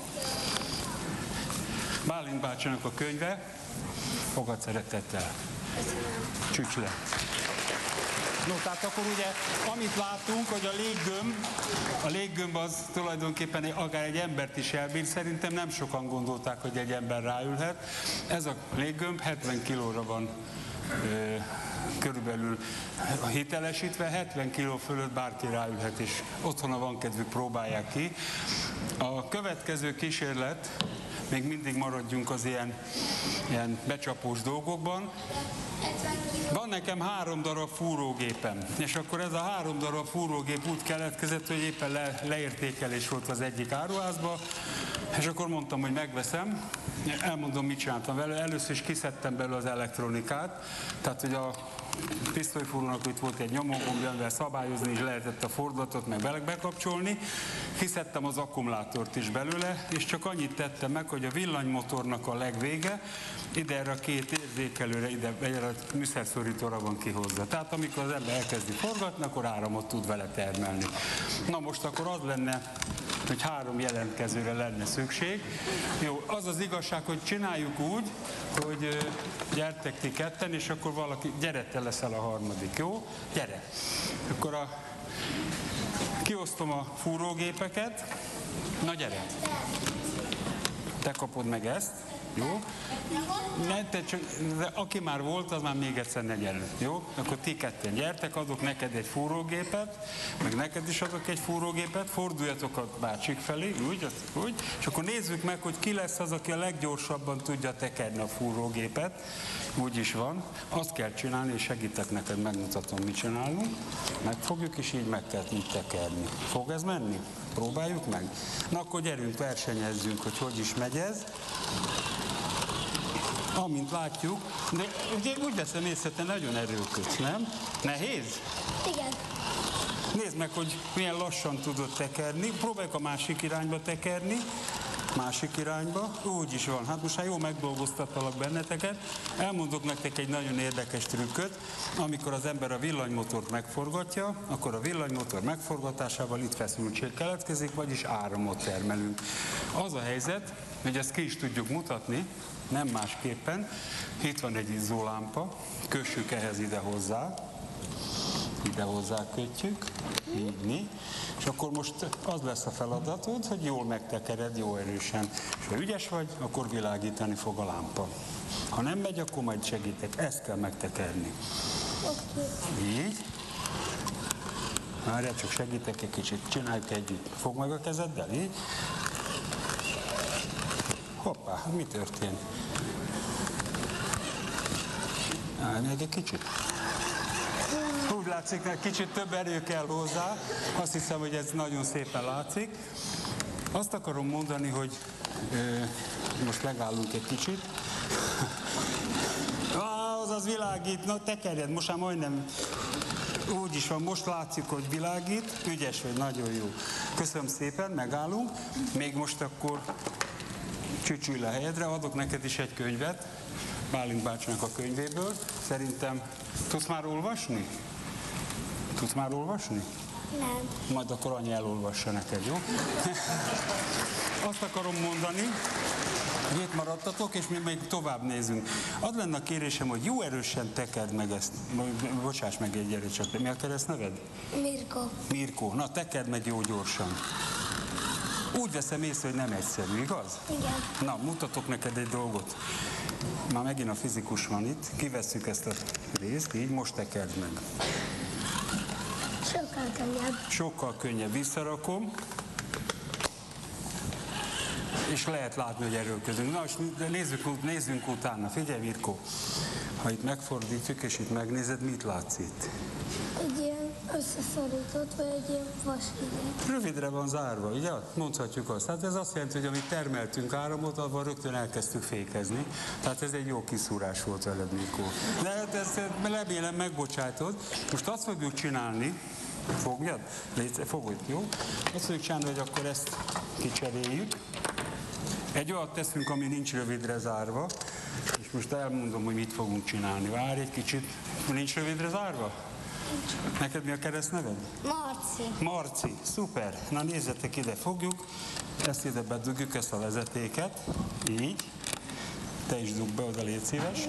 Bálint bácsinak a könyve, fogad szeretettel. Csücs le. No, tehát akkor ugye, amit látunk, hogy a léggömb az tulajdonképpen akár egy embert is elbír, szerintem nem sokan gondolták, hogy egy ember ráülhet. Ez a léggömb 70 kilóra van körülbelül hitelesítve, 70 kiló fölött bárki ráülhet, és otthon, ha van kedvük, próbálják ki. A következő kísérlet, még mindig maradjunk az ilyen becsapós dolgokban. Van nekem 3 darab fúrógépem, és akkor ez a 3 darab fúrógép úgy keletkezett, hogy éppen leértékelés volt az egyik áruházba, és akkor mondtam, hogy megveszem. Elmondom, mit csináltam vele. Először is kiszedtem belőle az elektronikát, tehát hogy a pisztolyfúrónak itt volt egy nyomógomb, amivel szabályozni is lehetett a fordulatot, meg bekapcsolni. Kiszedtem az akkumulátort is belőle, és csak annyit tettem meg, hogy a villanymotornak a legvége ide erre a 2 érzékelőre, ide a műszerszorítóra van kihozza. Tehát amikor az ember elkezdi forgatni, akkor áramot tud vele termelni. Na most akkor az lenne, hogy 3 jelentkezőre lenne szükség. Jó, az az igazság, hogy csináljuk úgy, hogy gyertek ti ketten, és akkor valaki, gyere, te leszel a harmadik, jó? Gyere! Akkor kiosztom a fúrógépeket. Na gyere! Te kapod meg ezt, jó? De aki már volt, az már még egyszer ne gyerünk, jó? Akkor ti ketten gyertek, adok neked egy fúrógépet, meg neked is adok egy fúrógépet, forduljatok a bácsik felé, úgy, és akkor nézzük meg, hogy ki lesz az, aki a leggyorsabban tudja tekerni a fúrógépet. Úgy is van. Azt kell csinálni, és segítek neked, megmutatom, mit csinálunk. Megfogjuk, és így meg kell így tekerni. Fog ez menni? Próbáljuk meg? Na akkor gyerünk, versenyezzünk, hogy is megy ez. Amint látjuk, de ugye úgy veszem észre, te nagyon erőlködsz, nem? Nehéz? Igen. Nézd meg, hogy milyen lassan tudod tekerni. Próbáljuk a másik irányba tekerni. Másik irányba. Úgy is van. Hát most már jól megdolgoztattalak benneteket. Elmondok nektek egy nagyon érdekes trükköt. Amikor az ember a villanymotort megforgatja, akkor a villanymotor megforgatásával itt feszültség keletkezik, vagyis áramot termelünk. Az a helyzet, hogy ezt ki is tudjuk mutatni, nem másképpen. Itt van egy izzólámpa, kössük ehhez ide hozzá kötjük, így, és akkor most az lesz a feladatod, hogy jól megtekered, jó erősen. És ha ügyes vagy, akkor világítani fog a lámpa. Ha nem megy, akkor majd segítek, ezt kell megtekerni. Így. Várjál, csak segítek egy kicsit, csináljuk együtt. Fogd meg a kezeddel, így. Hoppá, mi történt? Még egy kicsit. Úgy látszik, hogy kicsit több erő kell hozzá. Azt hiszem, hogy ez nagyon szépen látszik. Azt akarom mondani, hogy most megállunk egy kicsit. Az világít, na tekerjed, most már majdnem Úgy is van, most látszik, hogy világít, ügyes vagy, nagyon jó. Köszönöm szépen, megállunk. Még most akkor csücsülj le helyedre, adok neked is egy könyvet, Bálint bácsinak a könyvéből. Szerintem tudsz már olvasni? Tudsz már olvasni? Nem. Majd akkor annyi elolvassa neked, jó? Azt akarom mondani, hogy itt maradtatok, és mi még tovább nézünk. Az lenne a kérésem, hogy jó erősen tekerd meg ezt. Bocsáss meg egy gyere csak. Mi a keresztneved? Mirko. Mirko. Na, tekerd meg jó gyorsan. Úgy veszem észre, hogy nem egyszerű, igaz? Igen. Na, mutatok neked egy dolgot. Már megint a fizikus van itt. Kivesszük ezt a részt, így most tekerd meg. Sokkal könnyebb. Sokkal könnyebb. Visszarakom. És lehet látni, hogy erőlködünk. Na, és nézzünk utána. Figyelj, Mirko, ha itt megfordítjuk, és itt megnézed, mit látsz itt? Egy ilyen összeszorított, vagy egy ilyen vasliget. Rövidre van zárva, ugye? Mondhatjuk azt. Hát ez azt jelenti, hogy amit termeltünk áramot, abban rögtön elkezdtük fékezni. Tehát ez egy jó kiszúrás volt veled, Mirko. De hát ezt remélem megbocsátod. Most azt fogjuk csinálni, fogjad? Fogod, jó? Azt fogjuk csinálni, hogy akkor ezt kicseréljük. Egy olyat teszünk, ami nincs rövidre zárva, és most elmondom, hogy mit fogunk csinálni. Várj egy kicsit. Nincs rövidre zárva? Nincs. Neked mi a keresztneved? Marci. Marci, szuper. Na nézzetek ide, fogjuk, ezt ide bedugjuk, ezt a vezetéket, így. Te is dugd be oda, légy szíves.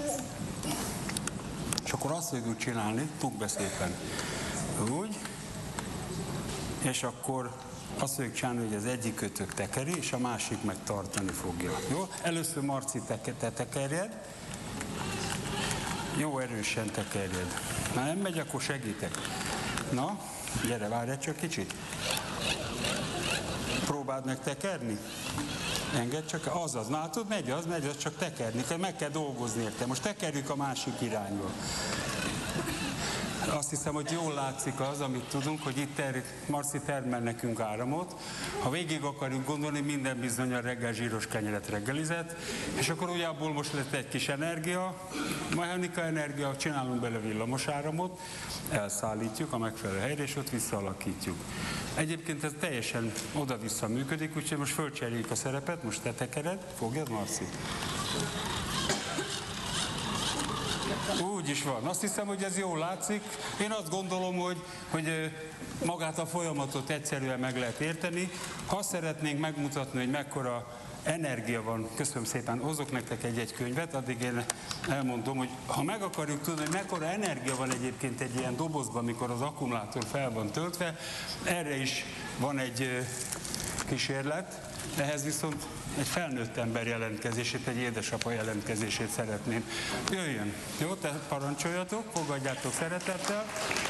És akkor azt fogjuk csinálni, dugd be szépen. Úgy. És akkor azt fogjuk csinálni, hogy az egyik kötök tekeri, és a másik meg tartani fogja. Jó? Először Marci, te tekerjed. Jó erősen tekerjed. Na nem megy, akkor segítek. Na, gyere, várj csak kicsit. Próbáld meg tekerni. Engedd csak, azaz. Na, tudod, megy, az csak tekerni. Meg kell dolgozni érte. Most tekerjük a másik irányba. Azt hiszem, hogy jól látszik az, amit tudunk, hogy itt Marci termel nekünk áramot. Ha végig akarjuk gondolni, minden bizonnyal reggel zsíros kenyeret reggelizett, és akkor újjából most lett egy kis energia, mechanika energia, csinálunk bele villamos áramot, elszállítjuk a megfelelő helyre, és ott visszaalakítjuk. Egyébként ez teljesen oda-vissza működik, úgyhogy most fölcseréljük a szerepet, most te tekered, fogjad, Marci? Úgy is van. Azt hiszem, hogy ez jól látszik. Én azt gondolom, hogy magát a folyamatot egyszerűen meg lehet érteni. Ha szeretnénk megmutatni, hogy mekkora energia van, köszönöm szépen, hozok nektek egy könyvet, addig én elmondom, hogy ha meg akarjuk tudni, hogy mekkora energia van egyébként egy ilyen dobozban, amikor az akkumulátor fel van töltve, erre is van egy kísérlet. Ehhez viszont egy felnőtt ember jelentkezését, egy édesapa jelentkezését szeretném. Jöjjön. Jó, te parancsoljatok, fogadjátok szeretettel.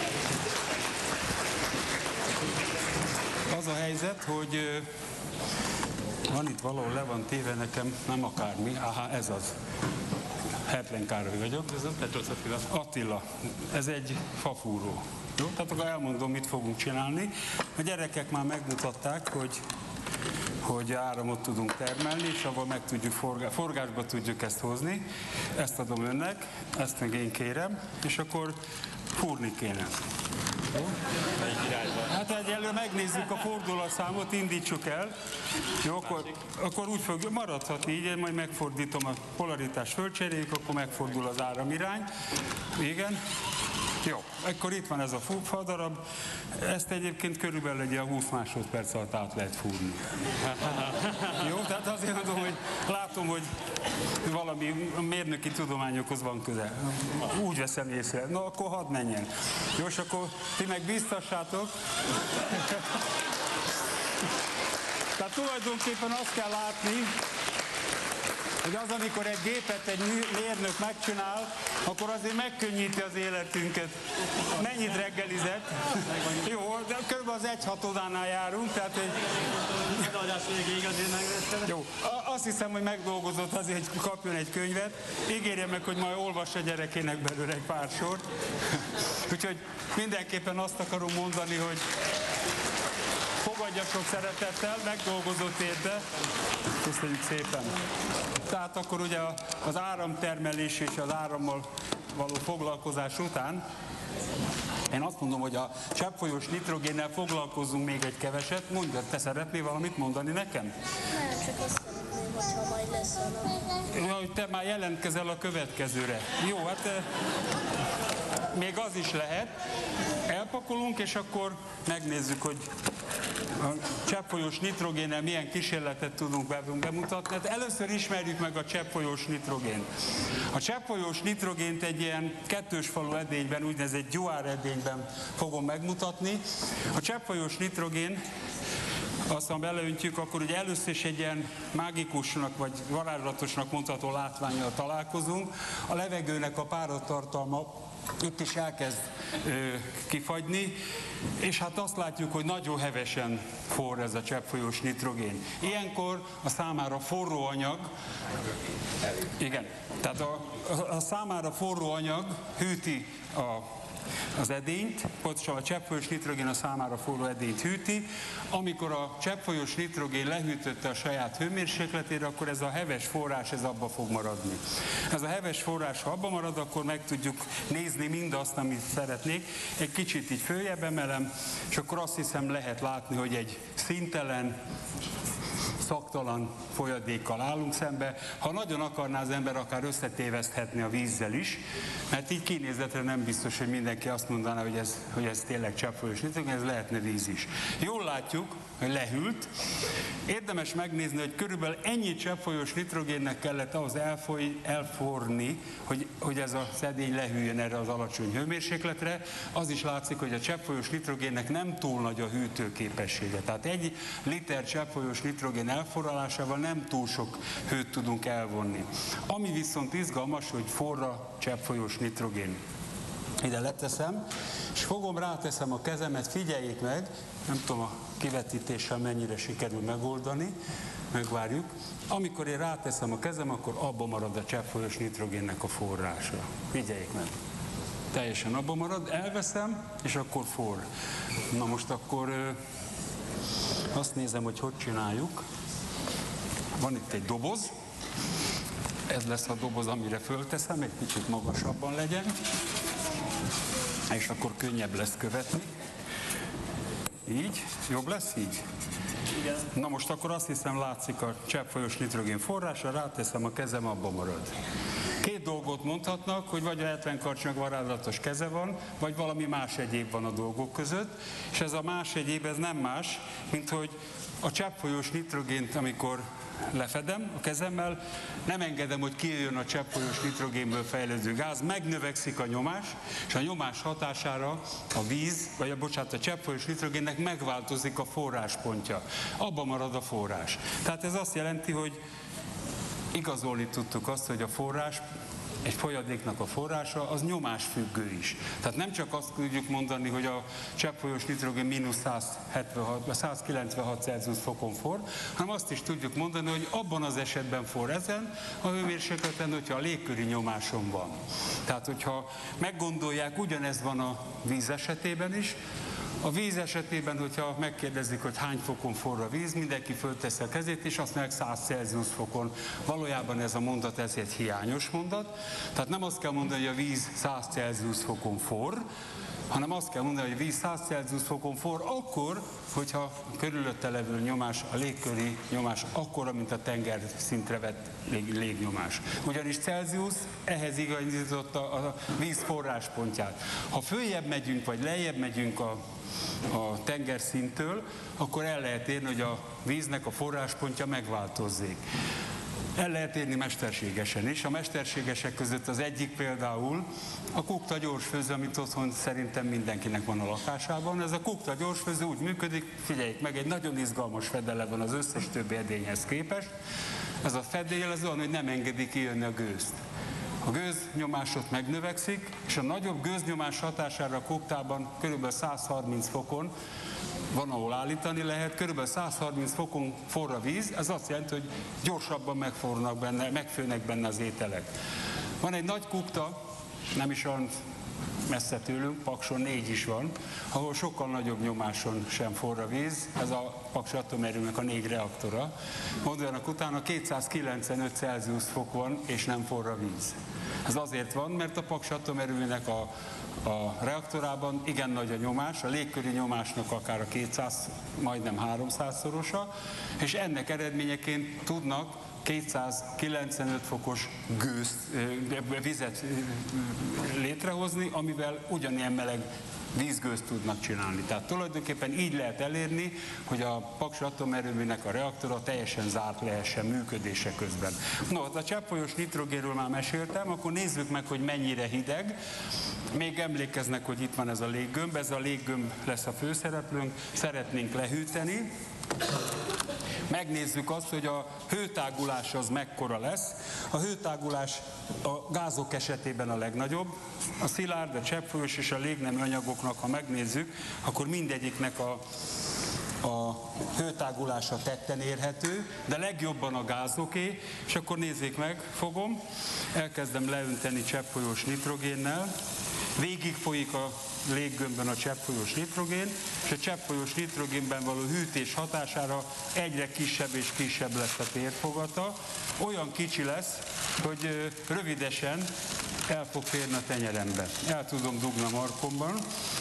Az a helyzet, hogy van itt valahol, le van téve nekem, nem akármi, ez az. Hertlen Károly vagyok. Ez a Petros Attila. Ez egy fafúró. Jó? Tehát akkor elmondom, mit fogunk csinálni. A gyerekek már megmutatták, hogy áramot tudunk termelni, és abban meg tudjuk forgásba tudjuk ezt hozni. Ezt adom önnek, ezt meg én kérem, és akkor fúrni kéne. Jó? Hát egyelőre megnézzük a fordulatszámot, indítsuk el. Jó, akkor úgy fog, maradhat így, én majd megfordítom a polaritást, fölcseréljük, akkor megfordul az áramirány. Igen. Jó, akkor itt van ez a fadarab, ezt egyébként körülbelül egy 20 másodperc alatt át lehet fúrni. Jó, tehát azért mondom, hogy látom, hogy valami mérnöki tudományokhoz van köze. Úgy veszem észre. No, akkor hadd menjen. Jó, és akkor ti meg biztassátok. Tehát tulajdonképpen azt kell látni, hogy az, amikor egy gépet egy mérnök megcsinál, akkor azért megkönnyíti az életünket. Mennyit reggelizett? Jó, de kb. Az 1/6-ánál járunk, tehát egy... Jó, azt hiszem, hogy megdolgozott azért, hogy kapjon egy könyvet. Ígérje meg, hogy majd olvassa gyerekének belőle egy pár sort. Úgyhogy mindenképpen azt akarom mondani, hogy fogadja sok szeretettel, megdolgozott érte. Köszönjük szépen. Tehát akkor ugye az áramtermelés és az árammal való foglalkozás után én azt mondom, hogy a cseppfolyós nitrogénnel foglalkozzunk még egy keveset. Mondjad, te szeretnél valamit mondani nekem? Nem, csak azt szeretném, hogyha majd lesz valami. Hogy te már jelentkezel a következőre. Jó, hát még az is lehet. Elpakolunk, és akkor megnézzük, hogy a cseppfolyós nitrogénnel milyen kísérletet tudunk bemutatni. Hát először ismerjük meg a cseppfolyós nitrogént. A cseppfolyós nitrogént egy ilyen kettősfalú edényben, úgynevezett gyuár edényben fogom megmutatni. A cseppfolyós nitrogén, aztán beleöntjük, akkor ugye először is egy ilyen mágikusnak vagy varázslatosnak mondható látvánnyal találkozunk. A levegőnek a páratartalma itt is elkezd kifagyni, és hát azt látjuk, hogy nagyon hevesen forr ez a cseppfolyós nitrogén. Ilyenkor a számára forró anyag, igen, tehát a számára forró anyag hűti az edényt, pontosan a cseppfolyós nitrogén a számára forró edényt hűti. Amikor a cseppfolyós nitrogén lehűtötte a saját hőmérsékletére, akkor ez a heves forrás ez abba fog maradni. Ez a heves forrás, ha abba marad, akkor meg tudjuk nézni mindazt, amit szeretnék. Egy kicsit így följebb emelem, és akkor azt hiszem lehet látni, hogy egy színtelen, szaktalan folyadékkal állunk szembe. Ha nagyon akarná az ember, akár összetéveszthetni a vízzel is, mert így kinézetre nem biztos, hogy mindenki azt mondaná, hogy ez tényleg cseppfolyós nitrogén, ez lehetne víz is. Jól látjuk, hogy lehűlt. Érdemes megnézni, hogy körülbelül ennyi cseppfolyós nitrogénnek kellett ahhoz elforni, hogy ez a szedény lehűljön erre az alacsony hőmérsékletre. Az is látszik, hogy a cseppfolyós nitrogénnek nem túl nagy a hűtőképessége. Tehát 1 liter cseppfolyós nitrogén elforralásával nem túl sok hőt tudunk elvonni. Ami viszont izgalmas, hogy forr a cseppfolyós nitrogén. Ide leteszem, és ráteszem a kezemet, figyeljék meg, nem tudom a kivetítéssel mennyire sikerül megoldani, megvárjuk. Amikor én ráteszem a kezem, akkor abba marad a cseppfolyós nitrogénnek a forrása. Figyeljék meg. Teljesen abba marad, elveszem, és akkor forr. Na most akkor azt nézem, hogy csináljuk. Van itt egy doboz, ez lesz a doboz, amire fölteszem, egy kicsit magasabban legyen, és akkor könnyebb lesz követni. Így? Jobb lesz így? Igen. Na most akkor azt hiszem látszik a cseppfolyós nitrogén forrása, ráteszem a kezem, abba marad. 2 dolgot mondhatnak, hogy vagy a 70 karcsnak varázslatos keze van, vagy valami más egyéb van a dolgok között, és ez a más egyéb, ez nem más, mint hogy a cseppfolyós nitrogént, amikor lefedem a kezemmel, nem engedem, hogy kijöjjön a cseppfolyós nitrogénből fejlődő gáz, megnövekszik a nyomás, és a nyomás hatására a víz, vagy a cseppfolyós nitrogénnek megváltozik a forráspontja. Abba marad a forrás. Tehát ez azt jelenti, hogy igazolni tudtuk azt, hogy a forrás, egy folyadéknak a forrása, az nyomásfüggő is. Tehát nem csak azt tudjuk mondani, hogy a cseppfolyós nitrogén mínusz 196 Celsius fokon forr, hanem azt is tudjuk mondani, hogy abban az esetben forr ezen a hőmérsékleten, hogyha a légköri nyomáson van. Tehát, hogyha meggondolják, ugyanez van a víz esetében is. A víz esetében, hogyha megkérdezik, hogy hány fokon forr a víz, mindenki fölteszi a kezét, és azt mondják 100 Celsius fokon. Valójában ez a mondat, ez egy hiányos mondat. Tehát nem azt kell mondani, hogy a víz 100 Celsius fokon forr, hanem azt kell mondani, hogy a víz 100 Celsius fokon forr akkor, hogyha a körülötte levő nyomás, a légköri nyomás akkora, mint a tengerszintre vett légnyomás. Ugyanis Celsius ehhez igazította a víz forráspontját. Ha följebb megyünk, vagy lejjebb megyünk a tengerszinttől, akkor el lehet érni, hogy a víznek a forráspontja megváltozzék. El lehet érni mesterségesen is. A mesterségesek között az egyik például a kukta gyorsfőző, amit otthon szerintem mindenkinek van a lakásában. Ez a kukta gyorsfőző úgy működik, figyeljék meg, egy nagyon izgalmas fedele van az összes többi edényhez képest. Ez a fedél az olyan, hogy nem engedi kijönni a gőzt. A gőznyomás ott megnövekszik, és a nagyobb gőznyomás hatására a kuktában kb. 130 fokon van, ahol állítani lehet, kb. 130 fokon forr a víz, ez azt jelenti, hogy gyorsabban megfőnek benne az ételek. Van egy nagy kukta, nem is olyan messze tőlünk, Pakson 4 is van, ahol sokkal nagyobb nyomáson sem forr a víz, ez a Paks atomerőmnek a 4 reaktora. Mondjanak utána 295 Celsius fok van, és nem forr a víz. Ez azért van, mert a Paks atomerőmnek a reaktorában igen nagy a nyomás, a légköri nyomásnak akár a 200, majdnem 300-szorosa, és ennek eredményeként tudnak 295 fokos vizet létrehozni, amivel ugyanilyen meleg vízgőzt tudnak csinálni. Tehát tulajdonképpen így lehet elérni, hogy a Paks atomerőműnek a reaktora teljesen zárt lehessen működése közben. No, a cseppfolyós nitrogénről már meséltem, akkor nézzük meg, hogy mennyire hideg. Még emlékeznek, hogy itt van ez a léggömb, ez a léggömb lesz a főszereplőnk, szeretnénk lehűteni. Megnézzük azt, hogy a hőtágulás az mekkora lesz. A hőtágulás a gázok esetében a legnagyobb. A szilárd, a cseppfolyós és a légnemű anyagoknak, ha megnézzük, akkor mindegyiknek a hőtágulása tetten érhető, de legjobban a gázoké, és akkor nézzék meg, fogom, elkezdem leönteni cseppfolyós nitrogénnel, végig folyik a léggömbben a cseppfolyós nitrogén, és a cseppfolyós nitrogénben való hűtés hatására egyre kisebb és kisebb lesz a térfogata. Olyan kicsi lesz, hogy rövidesen el fog férni a tenyerembe. El tudom dugni a markomban.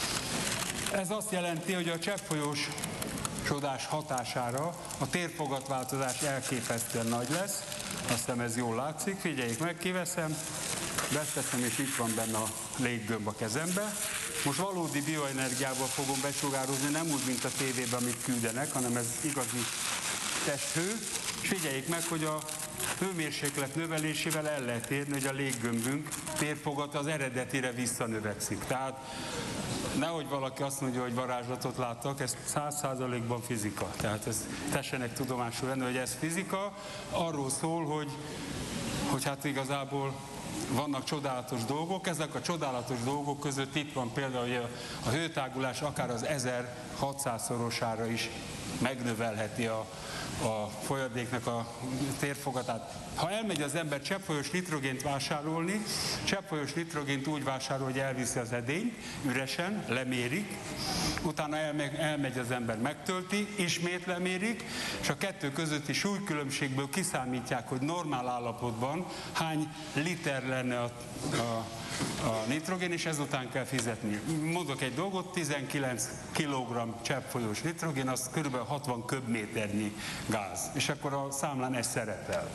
Ez azt jelenti, hogy a cseppfolyós sodás hatására a térfogatváltozás elképesztően nagy lesz. Azt hiszem, ez jól látszik. Figyeljék meg, kiveszem, beteszem, és itt van benne a léggömb a kezembe. Most valódi bioenergiával fogom besugározni, nem úgy, mint a tévében, amit küldenek, hanem ez igazi testhő. És figyeljék meg, hogy a hőmérséklet növelésével el lehet érni, hogy a léggömbünk térfogata az eredetire visszanövekszik. Tehát nehogy valaki azt mondja, hogy varázslatot láttak, ez 100%-ban fizika. Tehát ezt tessenek tudomásul venni, hogy ez fizika. Arról szól, hogy hát igazából vannak csodálatos dolgok, ezek a csodálatos dolgok között itt van például a hőtágulás akár az 1600-szorosára is megnövelheti a folyadéknak a térfogatát. Ha elmegy az ember cseppfolyós nitrogént vásárolni, cseppfolyós nitrogént úgy vásárol, hogy elviszi az edényt, üresen, lemérik, utána elmegy az ember, megtölti, ismét lemérik, és a kettő közötti súlykülönbségből kiszámítják, hogy normál állapotban hány liter lenne a nitrogén, és ezután kell fizetni. Mondok egy dolgot, 19 kg cseppfolyós nitrogén, az kb. 60 köbméternyi gáz, és akkor a számlán ez szerepel.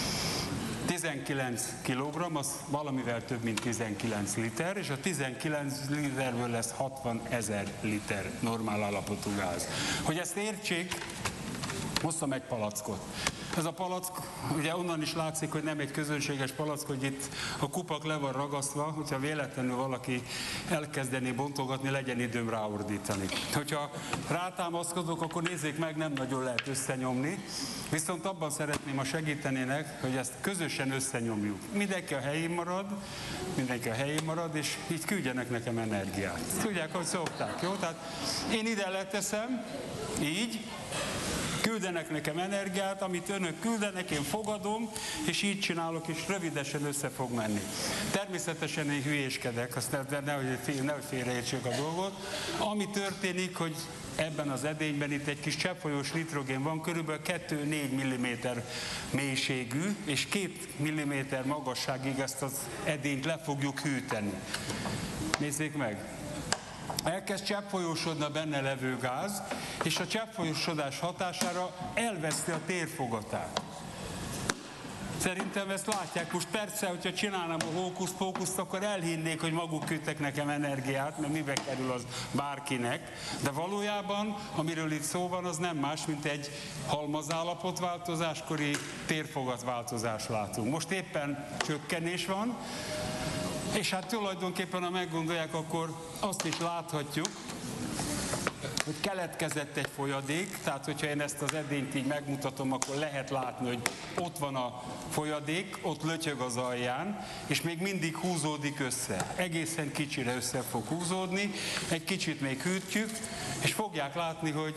19 kg, az valamivel több, mint 19 liter, és a 19 literből lesz 60 000 liter normál állapotú gáz. Hogy ezt értsék, hoztam egy palackot. Ez a palack, ugye onnan is látszik, hogy nem egy közönséges palack, hogy itt a kupak le van ragasztva, hogyha véletlenül valaki elkezdené bontogatni, legyen időm ráordítani. Hogyha rátámaszkodok, akkor nézzék meg, nem nagyon lehet összenyomni, viszont abban szeretném, ha segítenének, hogy ezt közösen összenyomjuk. Mindenki a helyén marad, és így küldjenek nekem energiát. Tudják, hogy szokták, jó? Tehát én ide leteszem, így, küldenek nekem energiát, amit önök küldenek, én fogadom, és így csinálok, és rövidesen össze fog menni. Természetesen én hülyéskedek, nehogy félreértsék a dolgot. Ami történik, hogy ebben az edényben itt egy kis cseppfolyós nitrogén van, körülbelül 2-4 mm mélységű, és 2 mm magasságig ezt az edényt le fogjuk hűteni. Nézzék meg! Elkezd cseppfolyósodni a benne levő gáz, és a cseppfolyósodás hatására elveszti a térfogatát. Szerintem ezt látják. Most persze, hogyha csinálnám a hókusz-pókuszt, akkor elhinnék, hogy maguk küldtek nekem energiát, mert mibe kerül az bárkinek. De valójában, amiről itt szó van, az nem más, mint egy halmazállapotváltozáskori térfogatváltozást látunk. Most éppen csökkenés van, és hát tulajdonképpen, ha meggondolják, akkor azt is láthatjuk, hogy keletkezett egy folyadék, tehát hogyha én ezt az edényt így megmutatom, akkor lehet látni, hogy ott van a folyadék, ott lötyög az alján, és még mindig húzódik össze. Egészen kicsire össze fog húzódni, egy kicsit még hűtjük, és fogják látni, hogy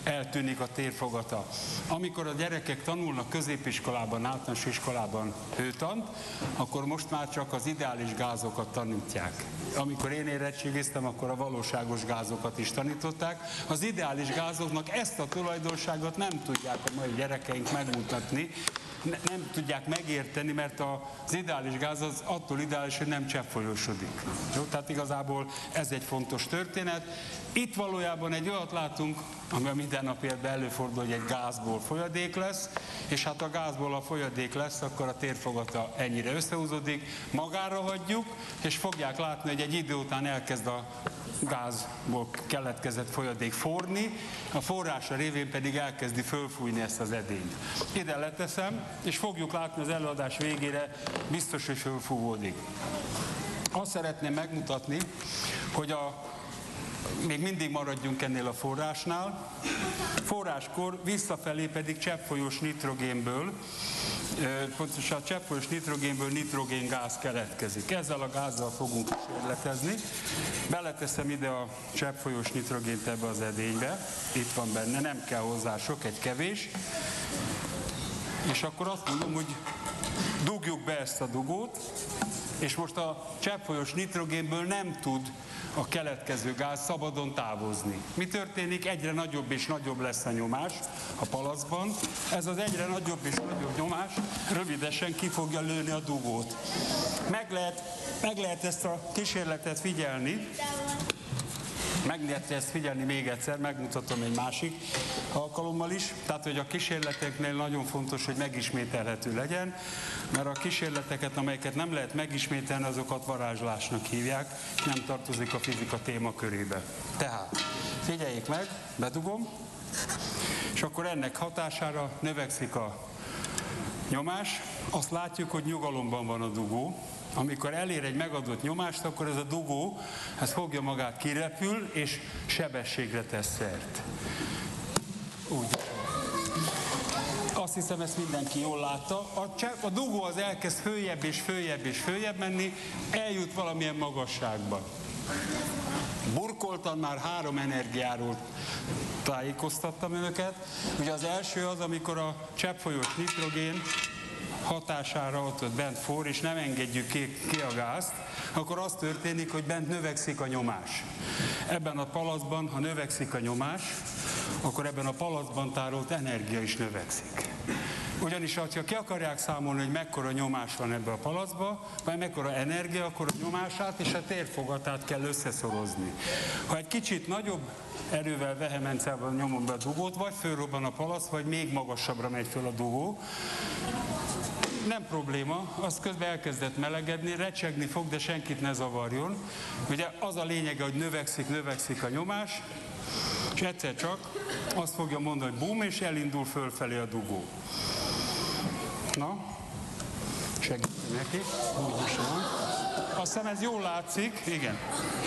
eltűnik a térfogata. Amikor a gyerekek tanulnak középiskolában, általános iskolában hőtant, akkor most már csak az ideális gázokat tanítják. Amikor én érettségiztem, akkor a valóságos gázokat is tanították. Az ideális gázoknak ezt a tulajdonságot nem tudják a mai gyerekeink megmutatni, nem tudják megérteni, mert az ideális gáz az attól ideális, hogy nem cseppfolyosodik. Jó? Tehát igazából ez egy fontos történet. Itt valójában egy olyat látunk, ami a mindennapi életben előfordul, hogy egy gázból folyadék lesz, és hát a gázból a folyadék lesz, akkor a térfogata ennyire összehúzódik, magára hagyjuk, és fogják látni, hogy egy idő után elkezd a gázból keletkezett folyadék forni, a forrása révén pedig elkezdi fölfújni ezt az edényt. Ide leteszem, és fogjuk látni az előadás végére, biztos, hogy fölfúvódik. Azt szeretném megmutatni, hogy még mindig maradjunk ennél a forrásnál. Forráskor visszafelé pedig cseppfolyós nitrogénből, pontosan a cseppfolyós nitrogénből nitrogéngáz keletkezik. Ezzel a gázzal fogunk kísérletezni. Beleteszem ide a cseppfolyós nitrogént ebbe az edénybe. Itt van benne, nem kell hozzá sok, egy kevés. És akkor azt mondom, hogy dugjuk be ezt a dugót, és most a cseppfolyós nitrogénből nem tud a keletkező gáz szabadon távozni. Mi történik? Egyre nagyobb és nagyobb lesz a nyomás a palackban. Ez az egyre nagyobb és nagyobb nyomás rövidesen ki fogja lőni a dugót. Meg lehet ezt a kísérletet figyelni. Meg lehet ezt figyelni még egyszer, megmutatom egy másik alkalommal is. Tehát, hogy a kísérleteknél nagyon fontos, hogy megismételhető legyen, mert a kísérleteket, amelyeket nem lehet megismételni, azokat varázslásnak hívják, nem tartozik a fizika témakörébe. Tehát, figyeljék meg, bedugom, és akkor ennek hatására növekszik a nyomás. Azt látjuk, hogy nyugalomban van a dugó. Amikor elér egy megadott nyomást, akkor ez a dugó, ez fogja magát, kirepül, és sebességre tesz szert. Úgy. Azt hiszem, ezt mindenki jól látta. A dugó az elkezd följebb és följebb és följebb menni, eljut valamilyen magasságba. Burkoltan már 3 energiáról tájékoztattam önöket. Ugye az első az, amikor a cseppfolyós nitrogén hatására ott bent forr, és nem engedjük ki a gázt, akkor az történik, hogy bent növekszik a nyomás. Ebben a palackban, ha növekszik a nyomás, akkor ebben a palackban tárolt energia is növekszik. Ugyanis, ha ki akarják számolni, hogy mekkora nyomás van ebbe a palackba, vagy mekkora energia, akkor a nyomását és a térfogatát kell összeszorozni. Ha egy kicsit nagyobb erővel, vehemenciával nyomom be a dugót, vagy fölrobban a palack, vagy még magasabbra megy föl a dugó, nem probléma, az közben elkezdett melegedni, recsegni fog, de senkit ne zavarjon. Ugye az a lényege, hogy növekszik a nyomás, és egyszer csak azt fogja mondani, hogy bum, és elindul fölfelé a dugó. Na, segítsünk neki. Azt hiszem, ez jól látszik, igen.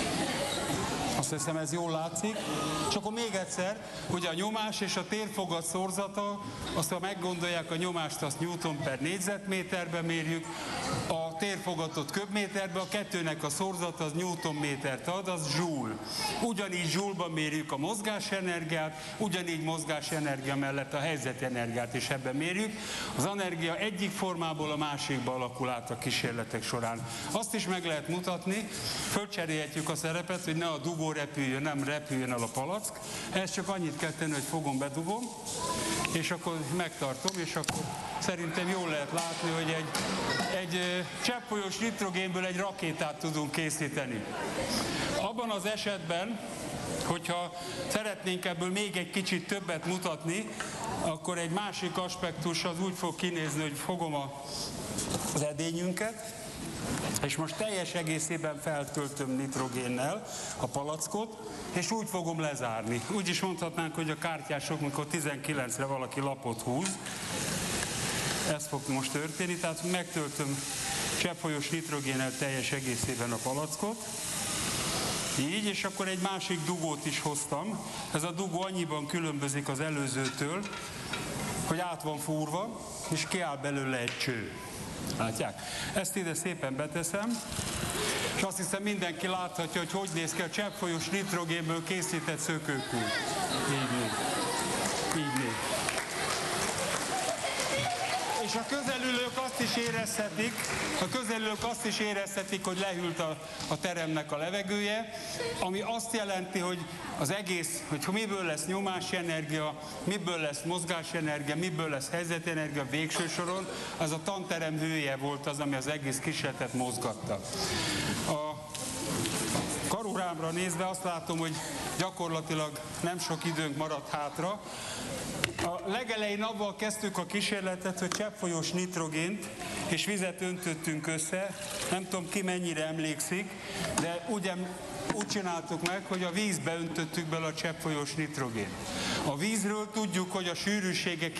Azt hiszem, ez jól látszik. És akkor még egyszer, hogy a nyomás és a térfogat szorzata, azt ha meggondolják, a nyomást azt Newton per négyzetméterbe mérjük, a térfogatot köbméterbe, a kettőnek a szorzata az Newton métert ad, az joule. Ugyanígy joule-ban mérjük a mozgásenergiát, ugyanígy mozgásenergia mellett a helyzetenergiát is ebben mérjük. Az energia egyik formából a másikba alakul át a kísérletek során. Azt is meg lehet mutatni, fölcserélhetjük a szerepet, hogy ne a dugó repüljön, nem repüljön el a palack. Ehhez csak annyit kell tenni, hogy fogom, bedugom, és akkor megtartom, és akkor szerintem jól lehet látni, hogy egy cseppfolyós nitrogénből egy rakétát tudunk készíteni. Abban az esetben, hogyha szeretnénk ebből még egy kicsit többet mutatni, akkor egy másik aspektus az úgy fog kinézni, hogy fogom az edényünket, és most teljes egészében feltöltöm nitrogénnel a palackot, és úgy fogom lezárni. Úgy is mondhatnánk, hogy a kártyások, mikor 19-re valaki lapot húz, ez fog most történni, tehát megtöltöm cseppfolyós nitrogénnel teljes egészében a palackot, így, és akkor egy másik dugót is hoztam. Ez a dugó annyiban különbözik az előzőtől, hogy át van fúrva, és kiáll belőle egy cső. Látják? Ezt ide szépen beteszem, és azt hiszem mindenki láthatja, hogy néz ki a cseppfolyós nitrogénből készített szökőkút. Így. És a közelülők azt is érezhetik, hogy lehűlt a teremnek a levegője, ami azt jelenti, hogy az egész, hogy miből lesz nyomási energia, miből lesz mozgási energia, miből lesz helyzetenergia végső soron, az a tanterem hője volt az, ami az egész kísérletet mozgatta. A karórámra nézve azt látom, hogy gyakorlatilag nem sok időnk maradt hátra. A legelején abban kezdtük a kísérletet, hogy cseppfolyós nitrogént és vizet öntöttünk össze. Nem tudom, ki mennyire emlékszik, de úgy csináltuk meg, hogy a vízbe öntöttük bele a cseppfolyós nitrogént. A vízről tudjuk, hogy a sűrűsége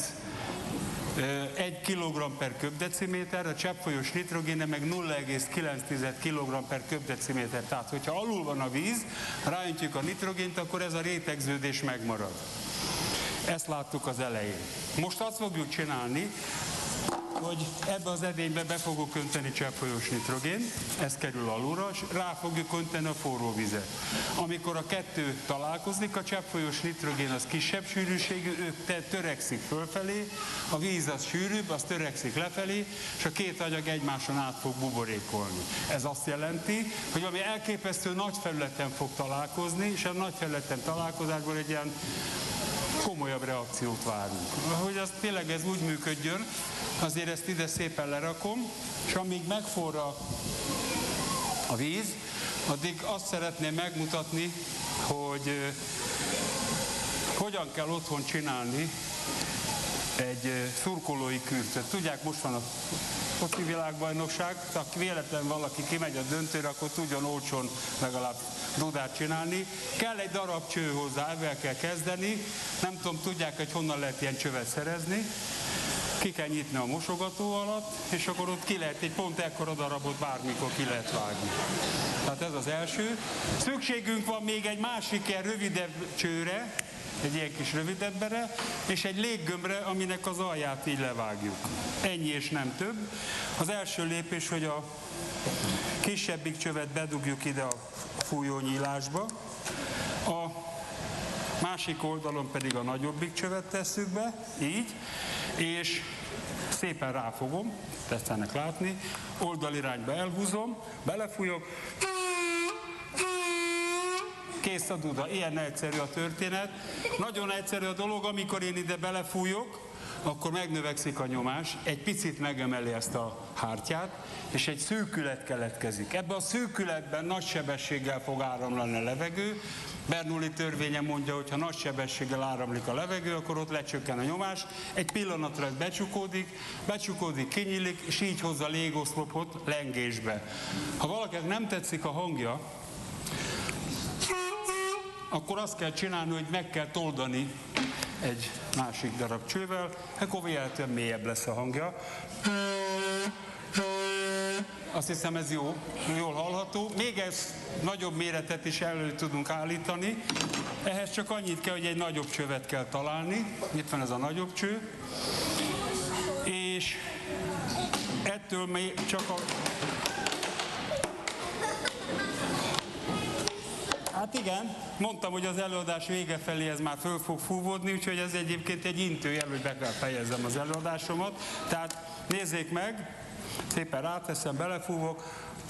1 kg per köbdeciméter, a cseppfolyós nitrogéne meg 0,9 kg per köbdeciméter. Tehát, hogyha alul van a víz, ráöntjük a nitrogént, akkor ez a rétegződés megmarad. Ezt láttuk az elején. Most azt fogjuk csinálni, hogy ebbe az edénybe be fogok önteni cseppfolyós nitrogént, ez kerül alulra, és rá fogjuk önteni a forró vizet. Amikor a kettő találkozik, a cseppfolyós nitrogén az kisebb sűrűségű, ő törekszik fölfelé, a víz az sűrűbb, az törekszik lefelé, és a két anyag egymáson át fog buborékolni. Ez azt jelenti, hogy ami elképesztő nagy felületen fog találkozni, és a nagy felületen találkozásból egy ilyen komolyabb reakciót várunk. Hogy az tényleg ez úgy működjön, azért ezt ide szépen lerakom, és amíg megforra a víz, addig azt szeretném megmutatni, hogy hogyan kell otthon csinálni egy szurkolói kürtöt. Tudják, most van a foci világbajnokság, ha véletlen valaki kimegy a döntőre, akkor tudjon olcsón legalább dudát csinálni. Kell egy darab cső hozzá, ezzel kell kezdeni. Nem tudom, tudják, hogy honnan lehet ilyen csövet szerezni. Ki kell nyitni a mosogató alatt, és akkor ott ki lehet, egy pont ekkora darabot bármikor ki lehet vágni. Tehát ez az első. Szükségünk van még egy másik ilyen rövidebb csőre, egy ilyen kis rövidebbere, és egy léggömbre, aminek az alját így levágjuk. Ennyi és nem több. Az első lépés, hogy a kisebbik csövet bedugjuk ide a fújónyílásba, a másik oldalon pedig a nagyobbik csövet tesszük be, így, és szépen ráfogom, tetszenek látni, oldalirányba elhúzom, belefújok, kész a duda. Ilyen egyszerű a történet. Nagyon egyszerű a dolog, amikor én ide belefújok, akkor megnövekszik a nyomás, egy picit megemeli ezt a hártyát, és egy szűkület keletkezik. Ebben a szűkületben nagy sebességgel fog áramlani a levegő. Bernoulli törvénye mondja, hogy ha nagy sebességgel áramlik a levegő, akkor ott lecsökken a nyomás. Egy pillanatra ez becsukódik, kinyílik, és így hozza a légoszlopot lengésbe. Ha valakinek nem tetszik a hangja, akkor azt kell csinálni, hogy meg kell toldani egy másik darab csővel, akkor véletlenül mélyebb lesz a hangja. Azt hiszem, ez jó, jól hallható. Még ez nagyobb méretet is elő tudunk állítani. Ehhez csak annyit kell, hogy egy nagyobb csövet kell találni. Itt van ez a nagyobb cső. És ettől még csak a... Hát igen, mondtam, hogy az előadás vége felé ez már föl fog fúvódni, úgyhogy ez egyébként egy intőjel, hogy be kell fejezzem az előadásomat. Tehát nézzék meg, szépen ráteszem, belefúvok.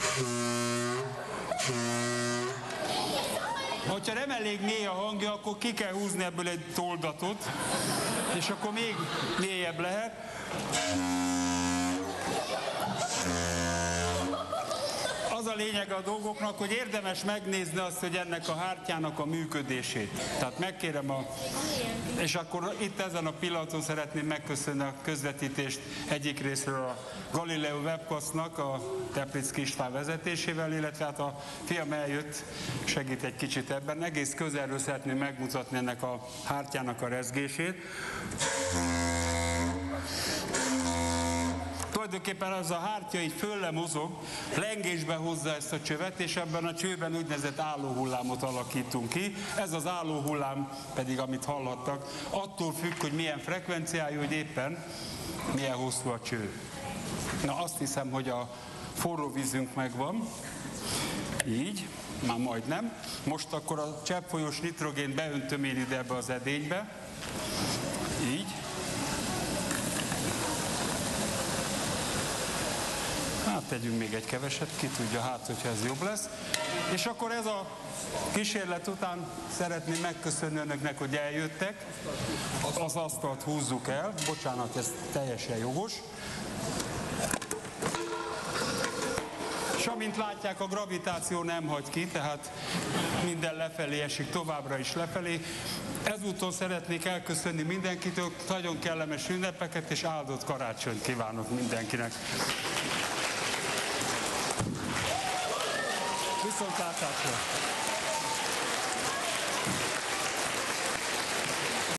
Hogyha nem elég mély a hangja, akkor ki kell húzni ebből egy toldatot, és akkor még mélyebb lehet. Az a lényeg a dolgoknak, hogy érdemes megnézni azt, hogy ennek a hártyának a működését. Tehát megkérem és akkor itt ezen a pillanaton szeretném megköszönni a közvetítést egyik részről a Galileo Webcastnak, a Teplicki István vezetésével, illetve hát a fiam eljött, segít egy kicsit ebben. Egész közelről szeretném megmutatni ennek a hártyának a rezgését. Tulajdonképpen az a hártya így fölle mozog, lengésbe hozza ezt a csövet, és ebben a csőben úgynevezett állóhullámot alakítunk ki. Ez az állóhullám pedig, amit hallhattak, attól függ, hogy milyen frekvenciájú, hogy éppen milyen hosszú a cső. Na, azt hiszem, hogy a forró vízünk megvan. Így, már majdnem. Most akkor a cseppfolyós nitrogént beöntöm én ide ebbe az edénybe. Így. tegyünk még egy keveset, ki tudja, hát, hogyha ez jobb lesz. És akkor ez a kísérlet után szeretném megköszönni önöknek, hogy eljöttek. Az asztalt húzzuk el. Bocsánat, ez teljesen jogos. És amint látják, a gravitáció nem hagy ki, tehát minden lefelé esik, továbbra is lefelé. Ezúton szeretnék elköszönni mindenkitől, nagyon kellemes ünnepeket és áldott karácsonyt kívánok mindenkinek. Viszontlátásra!